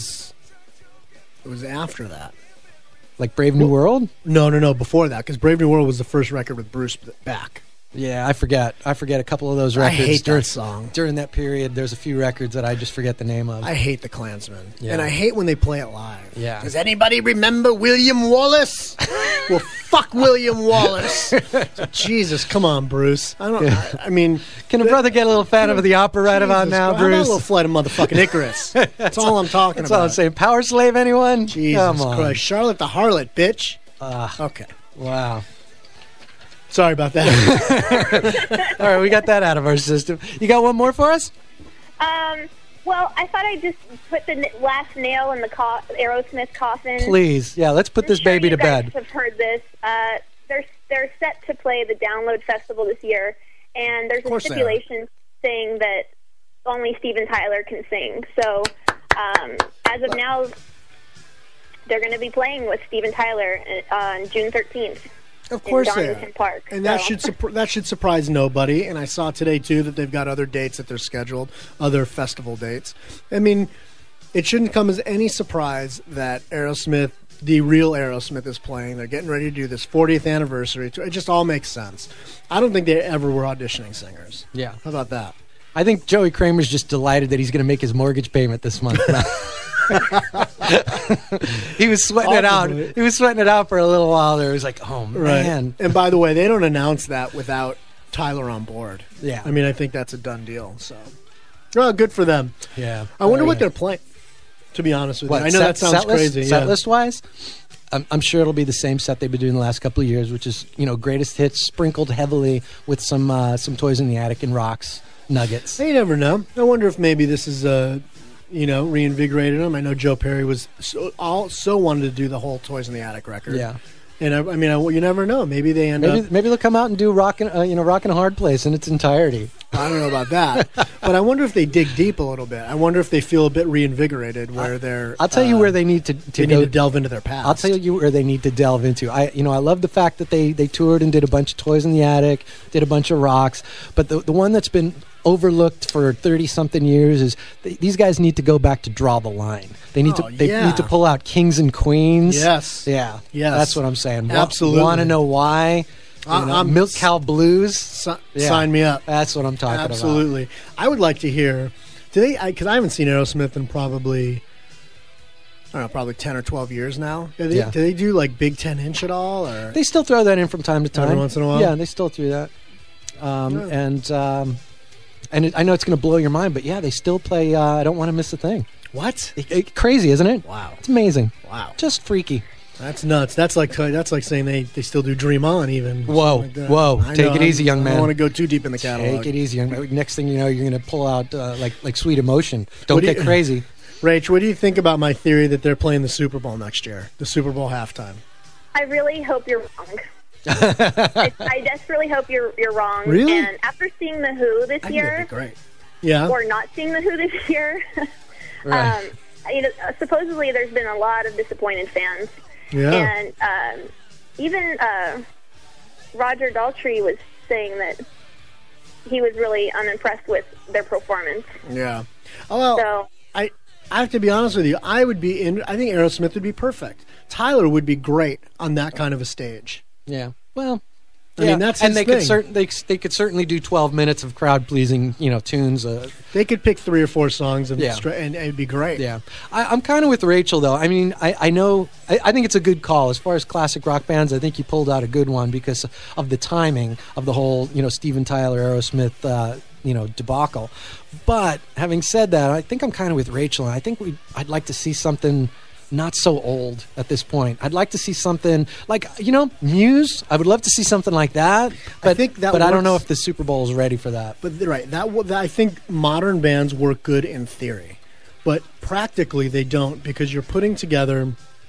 It was after that. Like Brave New World? No, before that, because Brave New World was the first record with Bruce back. Yeah, I forget a couple of those records. I hate that song. During that period, there's a few records that I just forget the name of. I hate the Klansman. Yeah. And I hate when they play it live. Yeah. Does anybody remember William Wallace? Well, fuck William Wallace. Jesus, come on, Bruce. I mean... Can a brother get a little fan of the opera right about now, Bruce? How about a little Flight of motherfucking Icarus? That's all I'm talking about. That's all I'm saying. Power Slave, anyone? Jesus Come on. Christ. Charlotte the Harlot, bitch. Okay. Wow. Sorry about that. All right, we got that out of our system. You got one more for us? Well, I thought I'd just put the last nail in the Aerosmith coffin. Please. Yeah, let's put this baby to bed. You guys have heard this. They're set to play the Download Festival this year, and there's a stipulation saying that only Steven Tyler can sing. So, as of now, they're going to be playing with Steven Tyler on June 13th. Of course, in Donington Park. And that should surprise nobody. And I saw today too that they've got other dates that they're scheduled, other festival dates. I mean, it shouldn't come as any surprise that Aerosmith, the real Aerosmith, is playing. They're getting ready to do this 40th anniversary. It just all makes sense. I don't think they ever were auditioning singers. Yeah, how about that? I think Joey Kramer's just delighted that he's going to make his mortgage payment this month. He was sweating it out. He was sweating it out for a little while there. He was like, oh, man. Right. And by the way, they don't announce that without Tyler on board. Yeah. I mean, I think that's a done deal. So, well, good for them. Yeah. I wonder what they're playing, to be honest with you. I know that sounds crazy. Set list-wise? I'm sure it'll be the same set they've been doing the last couple of years, which is, greatest hits sprinkled heavily with some Toys in the Attic and rocks nuggets. You never know. I wonder if maybe this is reinvigorated them. I know Joe Perry was so wanted to do the whole Toys in the Attic record. Yeah, and you never know. Maybe they end up. Maybe they'll come out and do Rockin' a Hard Place in its entirety. I don't know about that, but I wonder if they dig deep a little bit. I wonder if they feel a bit reinvigorated, where they're. I'll tell you where they need to need to delve into their past. I'll tell you where they need to delve into. I love the fact that they toured and did a bunch of Toys in the Attic, did a bunch of rocks, but the one that's been overlooked for 30-something years is these guys need to go back to Draw the Line. They need need to pull out Kings and Queens. Yes. Yeah. Yes. That's what I'm saying. Absolutely. Want to know why? Milk Cow Blues. Sign me up. That's what I'm talking about. Absolutely. I would like to hear. Because I haven't seen Aerosmith in probably 10 or 12 years now. Do they do like Big 10-inch at all? Or they still throw that in from time to time. Every once in a while? Yeah, they still do that. And I know it's going to blow your mind, but yeah, they still play I Don't Want to Miss a Thing. What? Crazy, isn't it? Wow. It's amazing. Wow. Just freaky. That's nuts. That's like saying they still do Dream On even. Whoa, like whoa. Take it easy, young man. I don't want to go too deep in the catalog. Take it easy, young man. Next thing you know, you're going to pull out like Sweet Emotion. Don't get crazy. Rach, what do you think about my theory that they're playing the Super Bowl next year? The Super Bowl halftime. I really hope you're wrong. I desperately hope you're wrong. Really? And after seeing The Who this year, that'd be great. Yeah. Or not seeing The Who this year, right. Supposedly there's been a lot of disappointed fans. Yeah. And even Roger Daltrey was saying that he was really unimpressed with their performance. Yeah. Oh, well, so, I have to be honest with you. I think Aerosmith would be perfect. Tyler would be great on that kind of a stage. Yeah. Well, I mean, that's his thing. They could certainly do 12 minutes of crowd pleasing, tunes. They could pick 3 or 4 songs and it'd be great. Yeah, I'm kind of with Rachel though. I mean, I know I think it's a good call as far as classic rock bands. I think you pulled out a good one because of the timing of the whole Steven Tyler, Aerosmith, debacle. But having said that, I think I'm kind of with Rachel, and I think I'd like to see something not so old at this point. I'd like to see something like, Muse. I would love to see something like that. But I don't know if the Super Bowl is ready for that. But right, I think modern bands work good in theory, but practically they don't, because you're putting together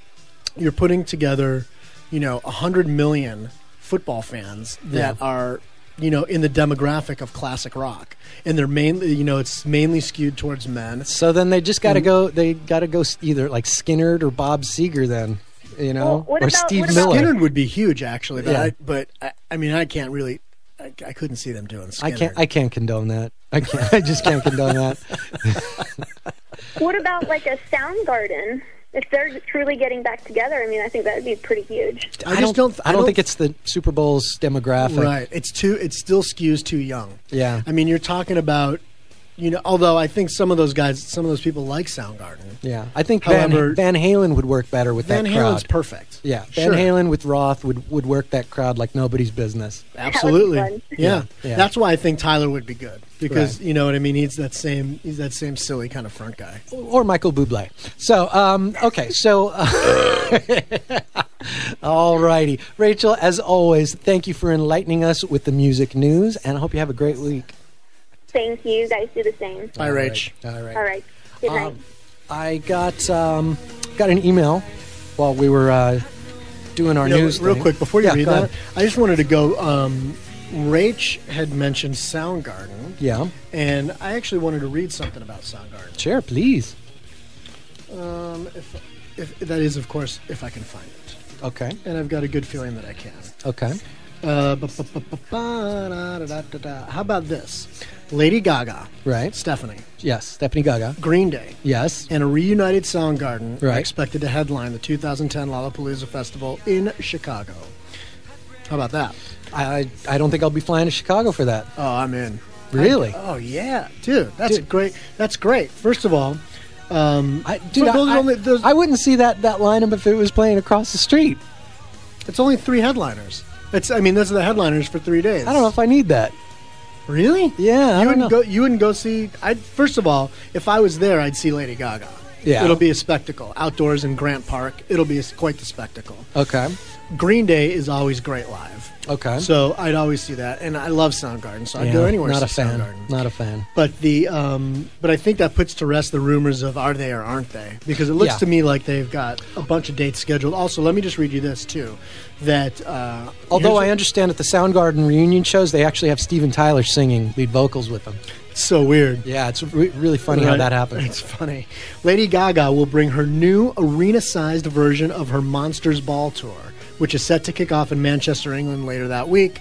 100 million football fans that are in the demographic of classic rock, and they're mainly, it's mainly skewed towards men. So then they just got to go. They got to go either like Skinner or Bob Seger. Then, or Steve Miller. Skinner would be huge, actually. But I can't really. I couldn't see them doing Skinner. I can't condone that. I just can't condone that. What about like a Soundgarden? If they're truly getting back together, I think that would be pretty huge. I don't think it's the Super Bowl's demographic. Right. It still skews too young. Yeah. You're talking about, although I think some of those people like Soundgarden. Yeah. I think Van Halen would work better with that crowd. Van Halen's perfect. Yeah. Van Halen with Roth would work that crowd like nobody's business. Absolutely. That would be fun. Yeah. That's why I think Tyler would be good. Because you know what I mean, he's that same silly kind of front guy. Or Michael Bublé. So okay, so All righty. Rachel, as always, thank you for enlightening us with the music news, and I hope you have a great week. Thank you. You guys do the same. Bye, Rach. All right. All right. Good night. I got an email while we were doing our news real thing. quick, before you read go that, ahead. I just wanted to go, Rach had mentioned Soundgarden. Yeah. And I actually wanted to read something about Soundgarden. Sure, please. If that is, of course, if I can find it. Okay. And I've got a good feeling that I can. Okay. How about this? Lady Gaga. Right. Stephanie. Yes, Stephanie Gaga. Green Day. Yes. And a reunited Soundgarden are Right. expected to headline the 2010 Lollapalooza Festival in Chicago. How about that? I don't think I'll be flying to Chicago for that. Oh, I'm in. Really? Oh, yeah. Dude, that's great. That's great. First of all, I wouldn't see that lineup if it was playing across the street. It's only 3 headliners. Those are the headliners for 3 days. I don't know if I need that. Really? Yeah, You wouldn't go see. First of all, if I was there, I'd see Lady Gaga. Yeah. It'll be a spectacle. Outdoors in Grant Park, it'll be quite the spectacle. Okay. Green Day is always great live. Okay. So I'd always see that, and I love Soundgarden, so I'd go anywhere. Not to a see fan. Soundgarden. Not a fan. But but I think that puts to rest the rumors of are they or aren't they? Because it looks to me like they've got a bunch of dates scheduled. Also, let me just read you this too, that although I understand at the Soundgarden reunion shows, they actually have Steven Tyler singing lead vocals with them. It's so weird. Yeah, it's really funny how that happened. It's funny. Lady Gaga will bring her new arena-sized version of her Monsters Ball tour, which is set to kick off in Manchester, England later that week.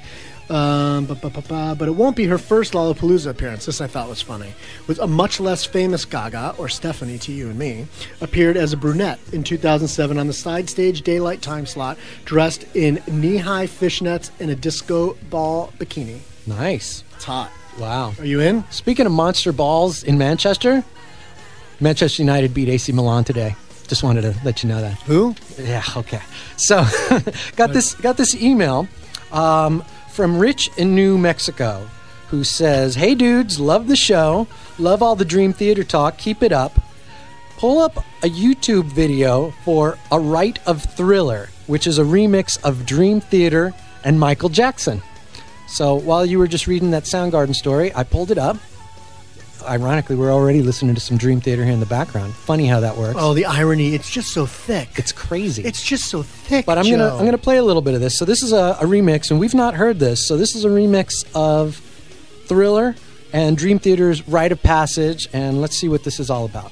But it won't be her first Lollapalooza appearance. This I thought was funny. With a much less famous Gaga, or Stephanie to you and me, appeared as a brunette in 2007 on the side stage daylight time slot, dressed in knee-high fishnets and a disco ball bikini. Nice. It's hot. Wow. Are you in? Speaking of monster balls in Manchester, Manchester United beat AC Milan today. Just wanted to let you know that. Who? Yeah, okay. So, got this email from Rich in New Mexico, who says, "Hey dudes, love the show. Love all the Dream Theater talk. Keep it up. Pull up a YouTube video for A Rite of Thriller, which is a remix of Dream Theater and Michael Jackson." So while you were just reading that Soundgarden story, I pulled it up. Ironically, we're already listening to some Dream Theater here in the background. Funny how that works. Oh, the irony. It's just so thick. It's crazy. It's just so thick, But I'm gonna play a little bit of this. So this is a remix, and we've not heard this. So this is a remix of Thriller and Dream Theater's Rite of Passage, and let's see what this is all about.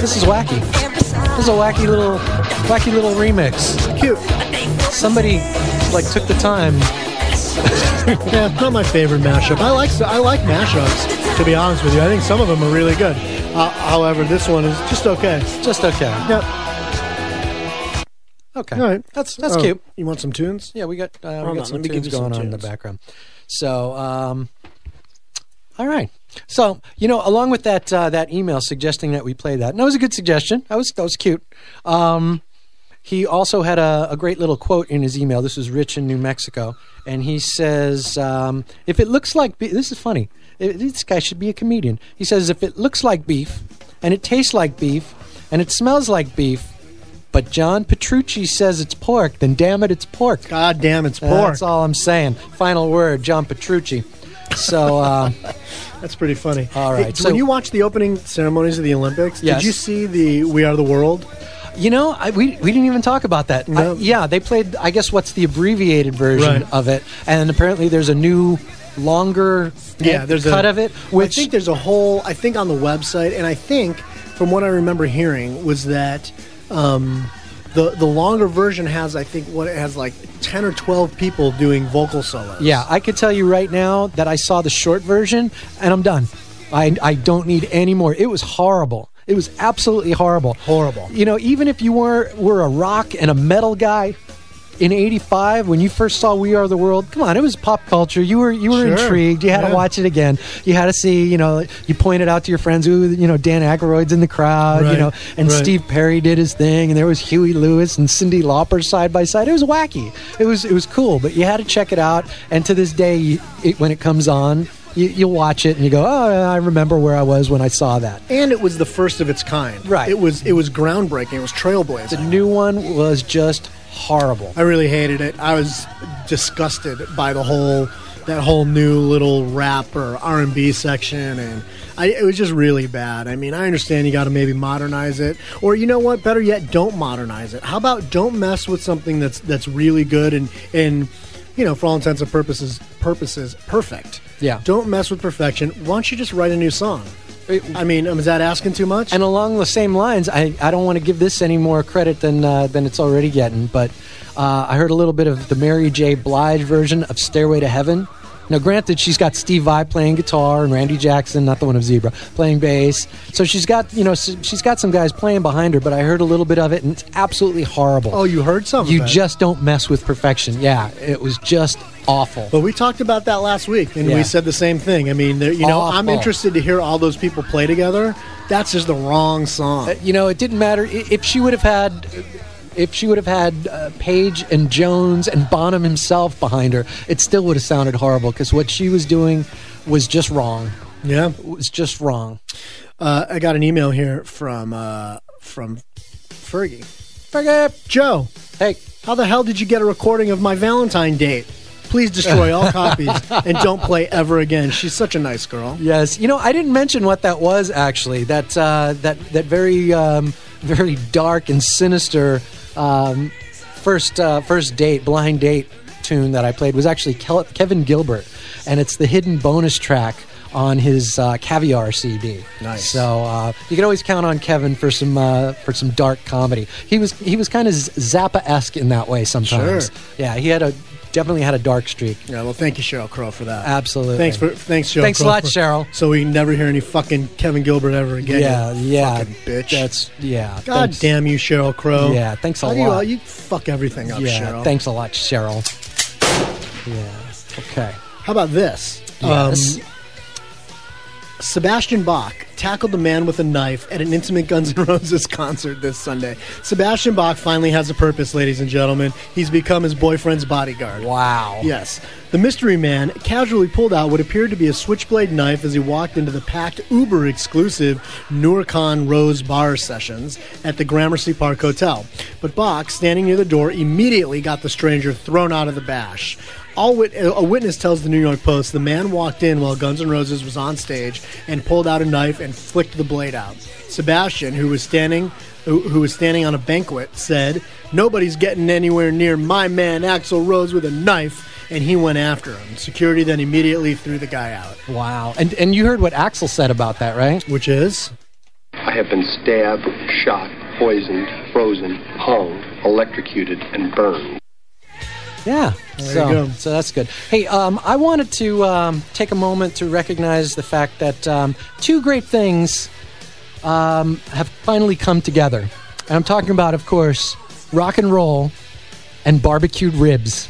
This is wacky. This is a wacky little remix. Cute. Somebody like took the time. Yeah, not my favorite mashup. I like mashups, to be honest with you. I think some of them are really good. However, this one is just okay. Just okay. Yep. Okay. All right. That's cute. You want some tunes? Yeah, we got some Let me give tunes you some going on in the tunes. background. So, all right. So, along with that email suggesting that we play that, and that was a good suggestion. That was cute. He also had a great little quote in his email. This was Rich in New Mexico, and he says, "If it looks like this is funny. This guy should be a comedian." He says, "If it looks like beef, and it tastes like beef, and it smells like beef, but John Petrucci says it's pork, then damn it, it's pork." God damn, it's pork. That's all I'm saying. Final word, John Petrucci. So that's pretty funny. All right. Hey, so when you watch the opening ceremonies of the Olympics, Yes. did you see the "We Are the World"? we didn't even talk about that. No. They played, I guess, what's the abbreviated version of it, and apparently there's a new, longer there's cut of it. Which I think there's a whole. I think on the website, and I think from what I remember hearing was that the longer version has, I think, what it has like 10 or 12 people doing vocal solos. Yeah, I could tell you right now that I saw the short version, and I'm done. I don't need any more. It was horrible. It was absolutely horrible. Horrible. Even if you were a rock and a metal guy in '85 when you first saw "We Are the World," come on, it was pop culture. You were Sure. intrigued. You had to watch it again. You had to see. You pointed out to your friends, "Ooh, Dan Aykroyd's in the crowd." Right. And Right. Steve Perry did his thing, and there was Huey Lewis and Cyndi Lauper side by side. It was wacky. It was cool, but you had to check it out. And to this day, when it comes on, you'll watch it and you go, "Oh, I remember where I was when I saw that." And it was the first of its kind. Right. It was groundbreaking. It was trailblazing. The new one was just horrible. I really hated it. I was disgusted by that whole new little rap or R&B section, and it was just really bad. I mean, I understand you got to maybe modernize it, or you know what? Better yet, don't modernize it. How about don't mess with something that's really good and for all intents and purposes, perfect. Yeah. Don't mess with perfection. Why don't you just write a new song? I mean, is that asking too much? And along the same lines, I don't want to give this any more credit than it's already getting, but I heard a little bit of the Mary J. Blige version of "Stairway to Heaven." Now, granted, she's got Steve Vai playing guitar and Randy Jackson, not the one of Zebra, playing bass. So she's got some guys playing behind her, but I heard a little bit of it, and it's absolutely horrible. Oh, you heard some of You it? just don't mess with perfection. Yeah, it was just awful. But we talked about that last week, and Yeah. we said the same thing. I mean, I'm Awful. interested to hear all those people play together. That's just the wrong song. It didn't matter if she would have had. If she would have had Page and Jones and Bonham himself behind her, it still would have sounded horrible because what she was doing was just wrong. Yeah, it was just wrong. I got an email here from Fergie. Fergie, Joe, hey, how the hell did you get a recording of my Valentine date? Please destroy all copies and don't play ever again. She's such a nice girl. Yes, I didn't mention what that was actually. That very dark and sinister first date, blind date tune that I played was actually Kevin Gilbert, and it's the hidden bonus track on his Caviar CD. Nice. So you can always count on Kevin for some dark comedy. He was kind of Zappa-esque in that way sometimes. Sure. Yeah, he definitely had a dark streak. Yeah, well, thank you, Sheryl Crow, for that. Absolutely. Thanks, Sheryl. Thanks a lot, Cheryl. So we can never hear any fucking Kevin Gilbert ever again. Yeah. Fucking bitch. God thanks. damn you, Sheryl Crow. Yeah, thanks a How lot. You fuck everything up, Cheryl. Thanks a lot, Cheryl. Yeah. Okay. How about this? Yes. Sebastian Bach tackled a man with a knife at an intimate Guns N' Roses concert this Sunday. Sebastian Bach finally has a purpose, ladies and gentlemen. He's become his boyfriend's bodyguard. Wow. Yes. The mystery man casually pulled out what appeared to be a switchblade knife as he walked into the packed Uber-exclusive Nurkan Rose bar sessions at the Gramercy Park Hotel. But Bach, standing near the door, immediately got the stranger thrown out of the bash. A witness tells the New York Post the man walked in while Guns N' Roses was on stage and pulled out a knife and flicked the blade out. Sebastian, who was standing on a banquet, said, "Nobody's getting anywhere near my man Axl Rose with a knife," and he went after him. Security then immediately threw the guy out. Wow. And you heard what Axl said about that, right? Which is? I I have been stabbed, shot, poisoned, frozen, hung, electrocuted, and burned. Yeah, There you go. so that's good. Hey, I wanted to take a moment to recognize the fact that two great things have finally come together. And I'm talking about, of course, rock and roll and barbecued ribs.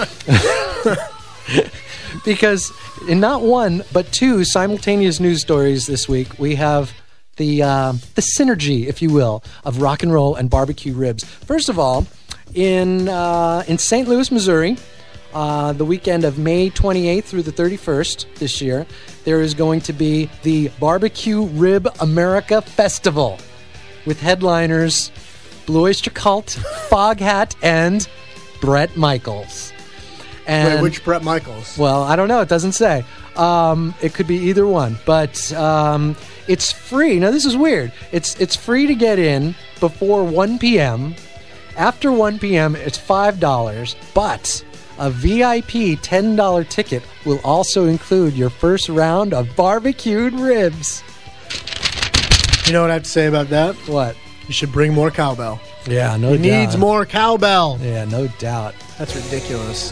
Because in not one, but two simultaneous news stories this week, we have the synergy, if you will, of rock and roll and barbecue ribs. First of all, in St. Louis, Missouri, the weekend of May 28th through the 31st this year, there is going to be the Barbecue Rib America Festival with headliners Blue Oyster Cult, Foghat, and BRETT MIKELS. And, wait, which BRETT MIKELS? Well, I don't know. It doesn't say. It could be either one, but it's free. Now, this is weird. It's free to get in before 1 p.m. After 1 p.m., it's $5, but a VIP $10 ticket will also include your first round of barbecued ribs. You know what I have to say about that? What? You should bring more cowbell. Yeah, no doubt. He needs more cowbell. Yeah, no doubt. That's ridiculous.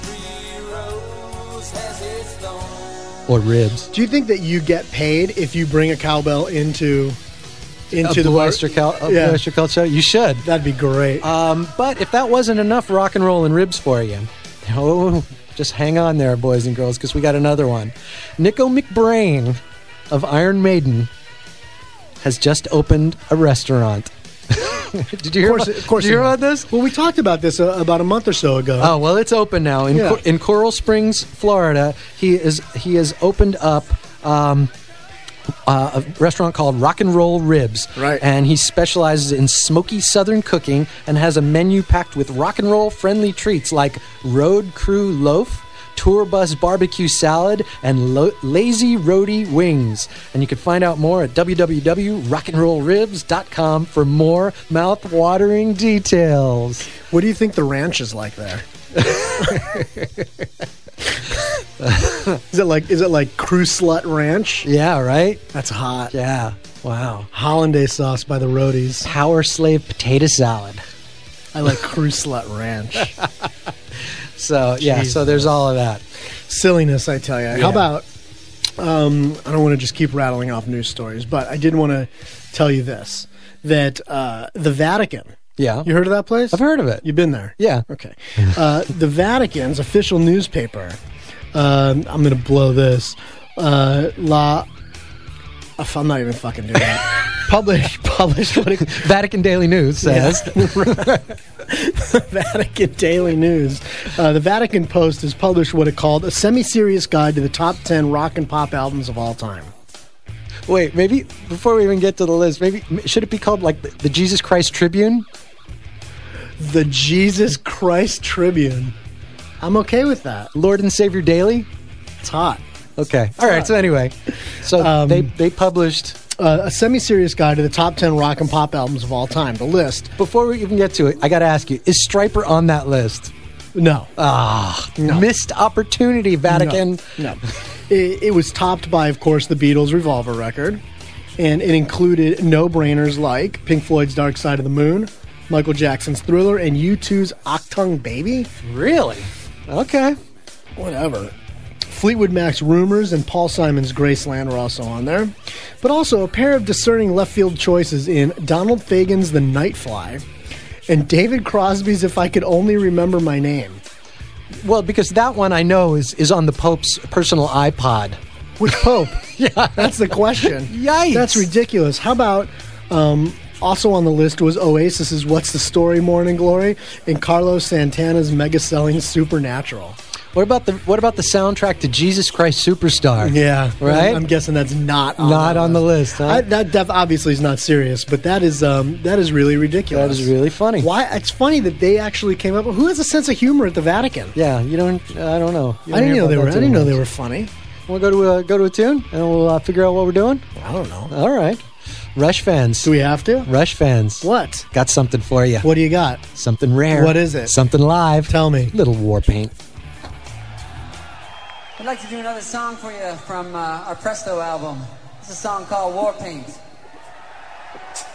Or ribs. Do you think that you get paid if you bring a cowbell into the Blue Oyster Cult show? You should. That'd be great. But if that wasn't enough rock and roll and ribs for you, just hang on there, boys and girls, because we got another one. Nico McBrain of Iron Maiden has just opened a restaurant. Did you hear, of course did you hear about this? Well, we taled about this about a month or so ago. Oh, well, it's open now. In Coral Springs, Florida, he has opened up a restaurant called Rock and Roll Ribs. Right. And he specializes in smoky southern cooking and has a menu packed with rock and roll friendly treats like Road Crew Loaf, Tour Bus Barbecue Salad, and Lazy Roadie Wings. And you can find out more at www.rockandrollribs.com for more mouth-watering details. What do you think the ranch is like there? Is it like Crew Slut Ranch? Yeah, right? That's hot. Yeah. Wow. Hollandaise sauce by the Roadies. Power Slave Potato Salad. I like Crew Slut Ranch. So, yeah, so there's all of that. Silliness, I tell you. Yeah. How about, I don't want to just keep rattling off news stories, but I did want to tell you this, that the Vatican. Yeah. You heard of that place? I've heard of it. You've been there? Yeah. Okay. The Vatican's official newspaper, I'm going to blow this, I'm not even fucking doing it. Published what it... Vatican Daily News says. Yeah. Vatican Daily News. The Vatican Post has published what it called a semi-serious guide to the top 10 rock and pop albums of all time. Wait, maybe before we even get to the list, maybe should it be called like the Jesus Christ Tribune? The Jesus Christ Tribune. I'm okay with that. Lord and Savior Daily? It's hot. Okay. All right. So anyway, they published a semi-serious guide to the top 10 rock and pop albums of all time. The list. Before we even get to it, I got to ask you: is Stryper on that list? No. No. Missed opportunity, Vatican. No. It was topped by, of course, the Beatles' Revolver record, and it included no-brainers like Pink Floyd's Dark Side of the Moon, Michael Jackson's Thriller, and U2's Achtung Baby. Really? Okay. Whatever. Fleetwood Mac's Rumors and Paul Simon's Graceland were also on there. But also a pair of discerning left-field choices in Donald Fagen's The Nightfly and David Crosby's If I Could Only Remember My Name. Well, because that one I know is on the Pope's personal iPod. Which Pope? Yeah. That's the question. Yikes. That's ridiculous. How about... also on the list was Oasis's What's the Story, Morning Glory, and Carlos Santana's mega-selling Supernatural. What about the soundtrack to Jesus Christ Superstar? Yeah, right. I'm guessing that's not on the list. Huh? That obviously is not serious, but that is really ridiculous. That is really funny. Why? It's funny that they actually came up. Who has a sense of humor at the Vatican? Yeah, I don't know. I didn't know they were funny. We'll go to a tune and we'll figure out what we're doing. I don't know. All right. Rush fans. Do we have to? Rush fans. What? Got something for you. What do you got? Something rare. What is it? Something live. Tell me. Little war paint. I'd like to do another song for you from our Presto album. It's a song called War Paint.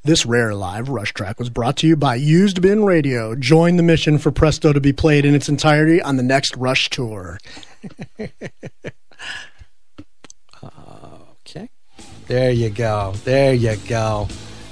This rare live Rush track was brought to you by Used Bin Radio. Join the mission for Presto to be played in its entirety on the next Rush tour. Okay. There you go. There you go.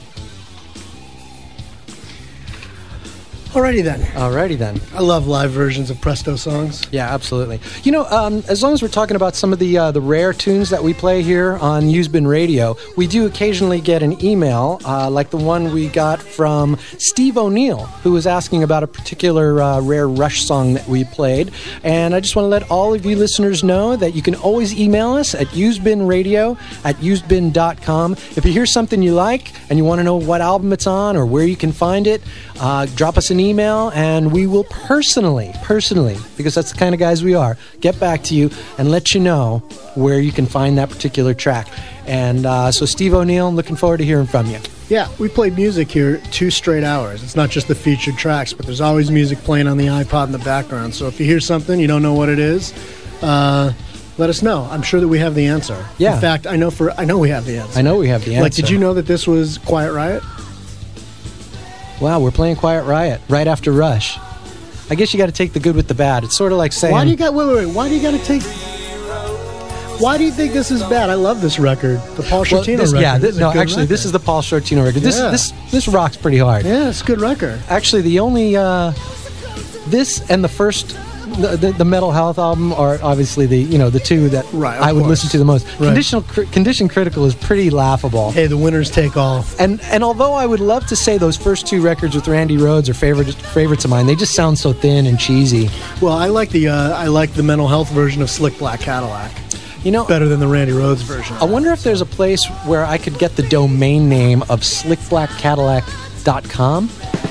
Alrighty then. Alrighty then. I love live versions of Presto songs. Yeah, absolutely. You know, as long as we're talking about some of the rare tunes that we play here on Used Bin Radio, we do occasionally get an email, like the one we got from Steve O'Neill, who was asking about a particular rare Rush song that we played. And I just want to let all of you listeners know that you can always email us at usedbinradio@usedbin.com. If you hear something you like and you want to know what album it's on or where you can find it, drop us an email and we will personally, because that's the kind of guys we are, get back to you and let you know where you can find that particular track. And so Steve O'Neill, I'm looking forward to hearing from you. Yeah, we played music here 2 straight hours. It's not just the featured tracks, but there's always music playing on the iPod in the background. So if you hear something, you don't know what it is, let us know. I'm sure that we have the answer. Yeah. In fact, I know we have the answer. I know we have the answer. Like, did you know that this was Quiet Riot? Wow, we're playing Quiet Riot right after Rush. I guess you got to take the good with the bad. It's sort of like saying... Why do you got... Wait. Why do you got to take... Why do you think this is bad? I love this record. The Paul Shortino record. Yeah, this is the Paul Shortino record. This rocks pretty hard. Yeah, it's a good record. Actually, the only... this and the first... The Mental Health album are obviously the two that I would listen to the most. Right. Condition Critical is pretty laughable. Hey, the winners take all. And although I would love to say those first 2 records with Randy Rhoads are favorites of mine, they just sound so thin and cheesy. Well, I like the Mental Health version of Slick Black Cadillac. You know, better than the Randy Rhoads version. I wonder if there's a place where I could get the domain name of slickblackcadillac.com.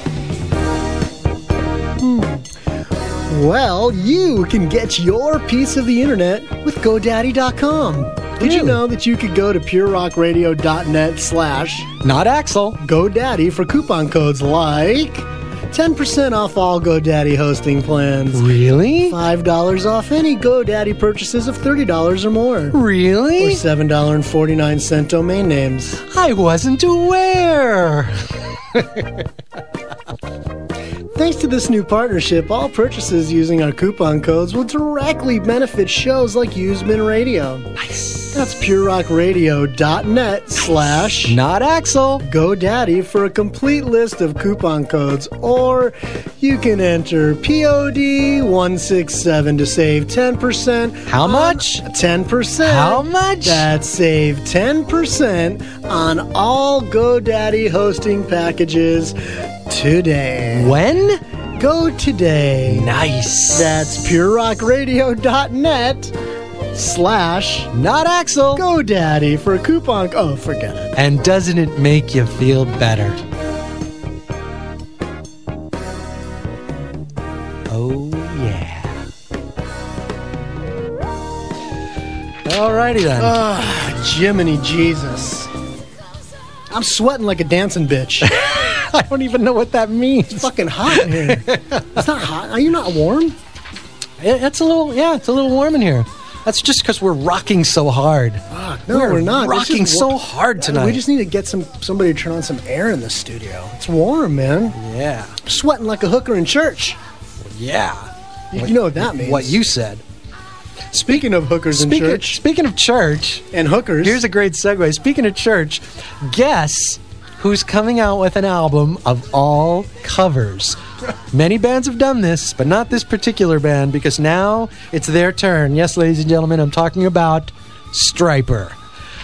Well, you can get your piece of the internet with GoDaddy.com. Did you know that you could go to purerockradio.net/ Not Axel GoDaddy for coupon codes like 10% off all GoDaddy hosting plans. Really? $5 off any GoDaddy purchases of $30 or more. Really? Or $7.49 domain names. I wasn't aware. Thanks to this new partnership, all purchases using our coupon codes will directly benefit shows like Used Bin Radio. Nice. That's purerockradio.net/ Not Axel GoDaddy for a complete list of coupon codes. Or you can enter POD167 to save 10%. How much? 10%. How much? That's save 10% on all GoDaddy hosting packages today. When? Go today. Nice. That's purerockradio.net/ Not Axel GoDaddy for a coupon. Oh, forget it. And doesn't it make you feel better? Oh, yeah. Alrighty then. Jiminy Jesus. I'm sweating like a dancing bitch. I don't even know what that means. It's fucking hot in here. It's not hot. Are you not warm? It's a little warm in here. That's just because we're rocking so hard. No, we're not. Rocking so hard tonight. We just need to get somebody to turn on some air in the studio. It's warm, man. Yeah. I'm sweating like a hooker in church. Yeah. You know what that means. What you said. Speaking of hookers in church. Speaking of church. And hookers. Here's a great segue. Speaking of church, guess who's coming out with an album of all covers. Many bands have done this, but not this particular band, because now it's their turn. Yes, ladies and gentlemen, I'm talking about Stryper.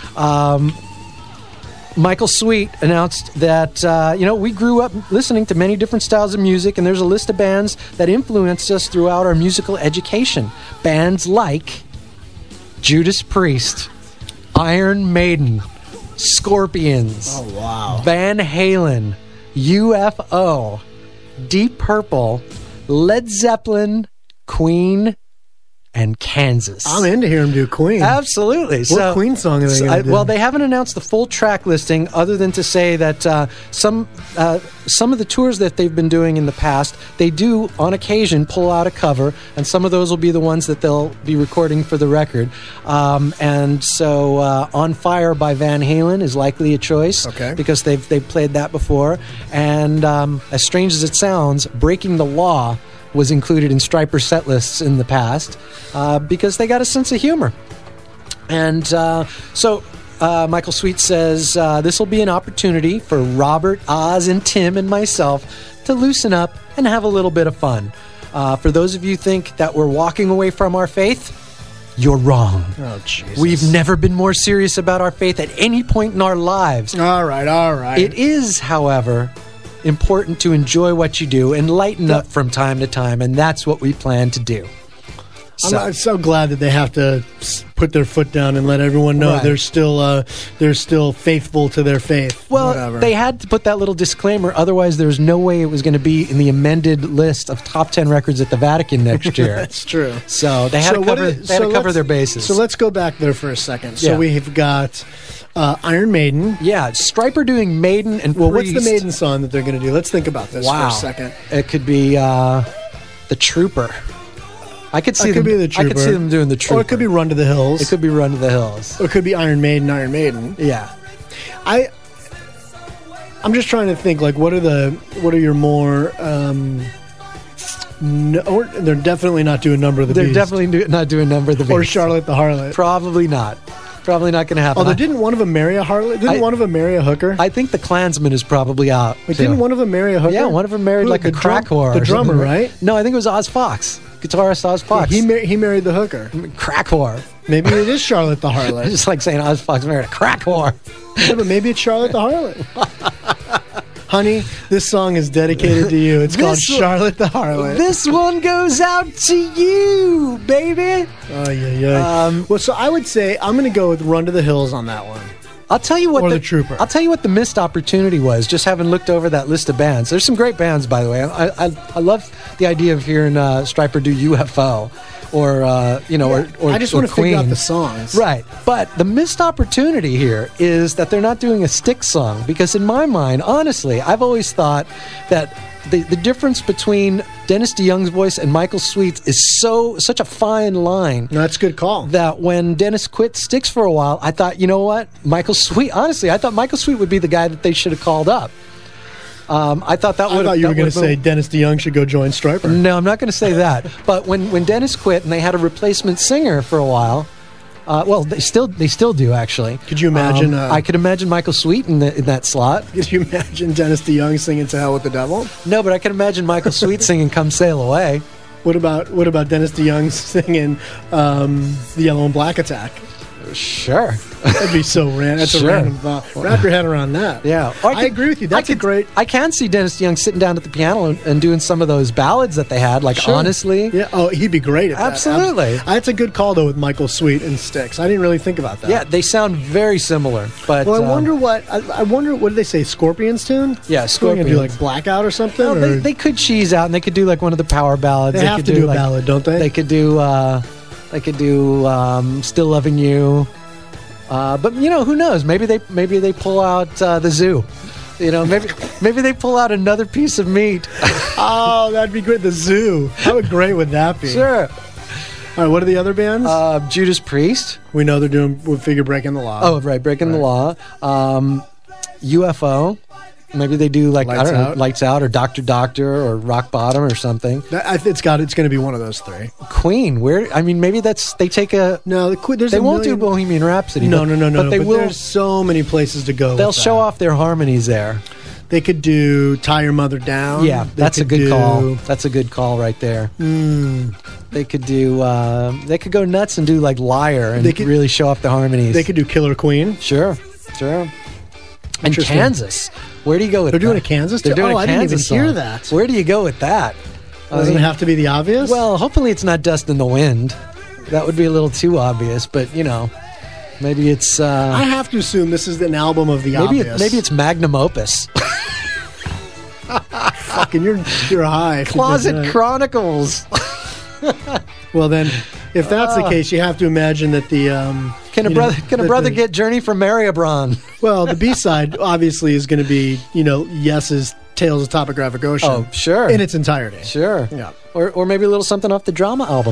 Michael Sweet announced that, we grew up listening to many different styles of music, and there's a list of bands that influenced us throughout our musical education. Bands like Judas Priest, Iron Maiden, Scorpions, oh wow, Van Halen, UFO, Deep Purple, Led Zeppelin, Queen, and Kansas. I'm into hearing him do Queen. Absolutely. What Queen song are they going to do? Well, they haven't announced the full track listing other than to say that some of the tours that they've been doing in the past, they do on occasion pull out a cover, and some of those will be the ones that they'll be recording for the record. And so On Fire by Van Halen is likely a choice, because they've played that before. And as strange as it sounds, Breaking the Law was included in Stryper set lists in the past because they got a sense of humor. And so Michael Sweet says, this will be an opportunity for Robert, Oz, and Tim and myself to loosen up and have a little bit of fun. For those of you who think that we're walking away from our faith, you're wrong. Oh, Jesus. We've never been more serious about our faith at any point in our lives. All right. It is, however, important to enjoy what you do and lighten up from time to time, and that's what we plan to do. I'm so glad that they have to put their foot down and let everyone know they're still faithful to their faith. Well, they had to put that little disclaimer, otherwise there's no way it was going to be in the amended list of top 10 records at the Vatican next year. That's true. So they had to cover their bases. So let's go back there for a second. So Yeah. we've got Iron Maiden. Yeah, Stryper doing Maiden and Well, Priest. what's the Maiden song that they're going to do? Let's think about this for a second. It could be The Trooper. I could see them. Be the Trooper. I could see them doing The Trooper. Or it could be Run to the Hills. It could be Run to the Hills. Or it could be Iron Maiden. Yeah. I'm just trying to think, like, what are your more they're definitely not doing Number of the Beast. They're definitely not doing Number of the Beast. Or Charlotte the Harlot. Probably not. Probably not going to happen. Although, didn't one of them marry a harlot? Didn't one of them marry a hooker? I think the Klansman is probably out. Wait, didn't one of them marry a hooker? Yeah, one of them married like a crack whore. The drummer, right? No, I think it was Oz Fox. Guitarist Oz Fox. He married the hooker. Crack whore. Maybe it is Charlotte the Harlot. It's just like saying Oz Fox married a crack whore. Yeah, but maybe it's Charlotte the Harlot. Honey, this song is dedicated to you. It's called Charlotte the Harlot. This one goes out to you, baby. Oh, yeah. Well, so I would say I'm going to go with Run to the Hills on that one. I'll tell you what the Trooper. I'll tell you what the missed opportunity was, just having looked over that list of bands. There's some great bands, by the way. I love the idea of hearing Stryper do UFO. Or or I just want to Queen. figure out the songs, right? But the missed opportunity here is that they're not doing a Styx song, because in my mind, honestly, I've always thought that the difference between Dennis DeYoung's voice and Michael Sweet's is such a fine line. No, that's a good call. That when Dennis quit Styx for a while, I thought, you know what, Michael Sweet. Honestly, I thought Michael Sweet would be the guy that they should have called up. I thought you were going to say Dennis DeYoung should go join Stryper. No, I'm not going to say that. But when Dennis quit and they had a replacement singer for a while, well, they still do actually. Could you imagine? I could imagine Michael Sweet in that slot. Could you imagine Dennis DeYoung singing "To Hell with the Devil"? No, but I could imagine Michael Sweet singing "Come Sail Away." What about Dennis DeYoung singing "The Yellow and Black Attack"? Sure. That'd be so random. That's a random thought. Wrap your head around that. Yeah. I agree with you. That's great... I can see Dennis DeYoung sitting down at the piano and doing some of those ballads that they had, like Honestly. Yeah. Oh, he'd be great at Absolutely. that. That's a good call, though, with Michael Sweet and Styx. I didn't really think about that. Yeah, they sound very similar. But well, I wonder what did they say, Scorpions tune? Yeah, Scorpions. Do like Blackout or something? No, they could cheese out, and they could do like one of the power ballads. They have to do a ballad, don't they? They could do Still Loving You. But who knows? Maybe they pull out the Zoo. Maybe they pull out another piece of meat. Oh, that'd be great. The Zoo. How great would that be? Sure. All right. What are the other bands? Judas Priest. We know they're doing. We figure Breaking the Law. Oh, right, Breaking the Law. UFO. Maybe they do Lights Out or Doctor or Rock Bottom or something. It's going to be one of those three. Queen. Maybe they take a no. They won't do Bohemian Rhapsody. No. But they will. There's so many places to go. They'll show off their harmonies there. They could do Tie Your Mother Down. Yeah, that's a good call. That's a good call right there. They could do. They could go nuts and do like Liar and really show off the harmonies. They could do Killer Queen. Sure. And Kansas. Where do you go with that? They're doing a Kansas? They're doing a I didn't even Kansas hear song. that. Where do you go with that? Doesn't it have to be the obvious? Well, hopefully it's not Dust in the Wind. That would be a little too obvious, but maybe it's... I have to assume this is an album of the obvious. Maybe it's Magnum Opus. Fucking, you're high. Closet Chronicles. Well then, if that's the case, you have to imagine that the can a brother get Journey from Mariabron? Well, the B-side obviously is going to be Yes's Tales of Topographic Ocean. Oh, sure, in its entirety. Sure, yeah, or maybe a little something off the Drama album.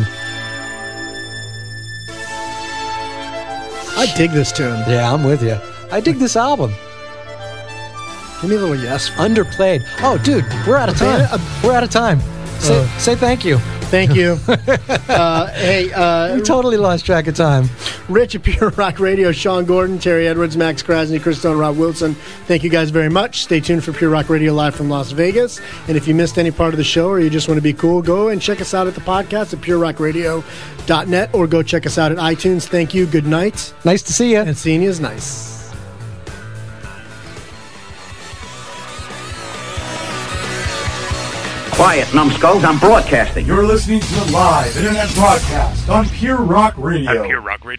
I dig this tune. Yeah, I'm with you. I dig this album. Give me a little yes. Underplayed. Oh, dude, we're out of time. We're out of time. Say thank you. Thank you. Hey, we totally lost track of time. Rich at Pure Rock Radio, Sean Gordon, Terry Edwards, Max Krasny, Chris Stone, Rob Wilson. Thank you guys very much. Stay tuned for Pure Rock Radio live from Las Vegas. And if you missed any part of the show or you just want to be cool, go and check us out at the podcast at purerockradio.net or go check us out at iTunes. Thank you. Good night. Nice to see you. And seeing you is nice. Quiet, numbskulls, I'm broadcasting. You're listening to a live internet broadcast on Pure Rock Radio.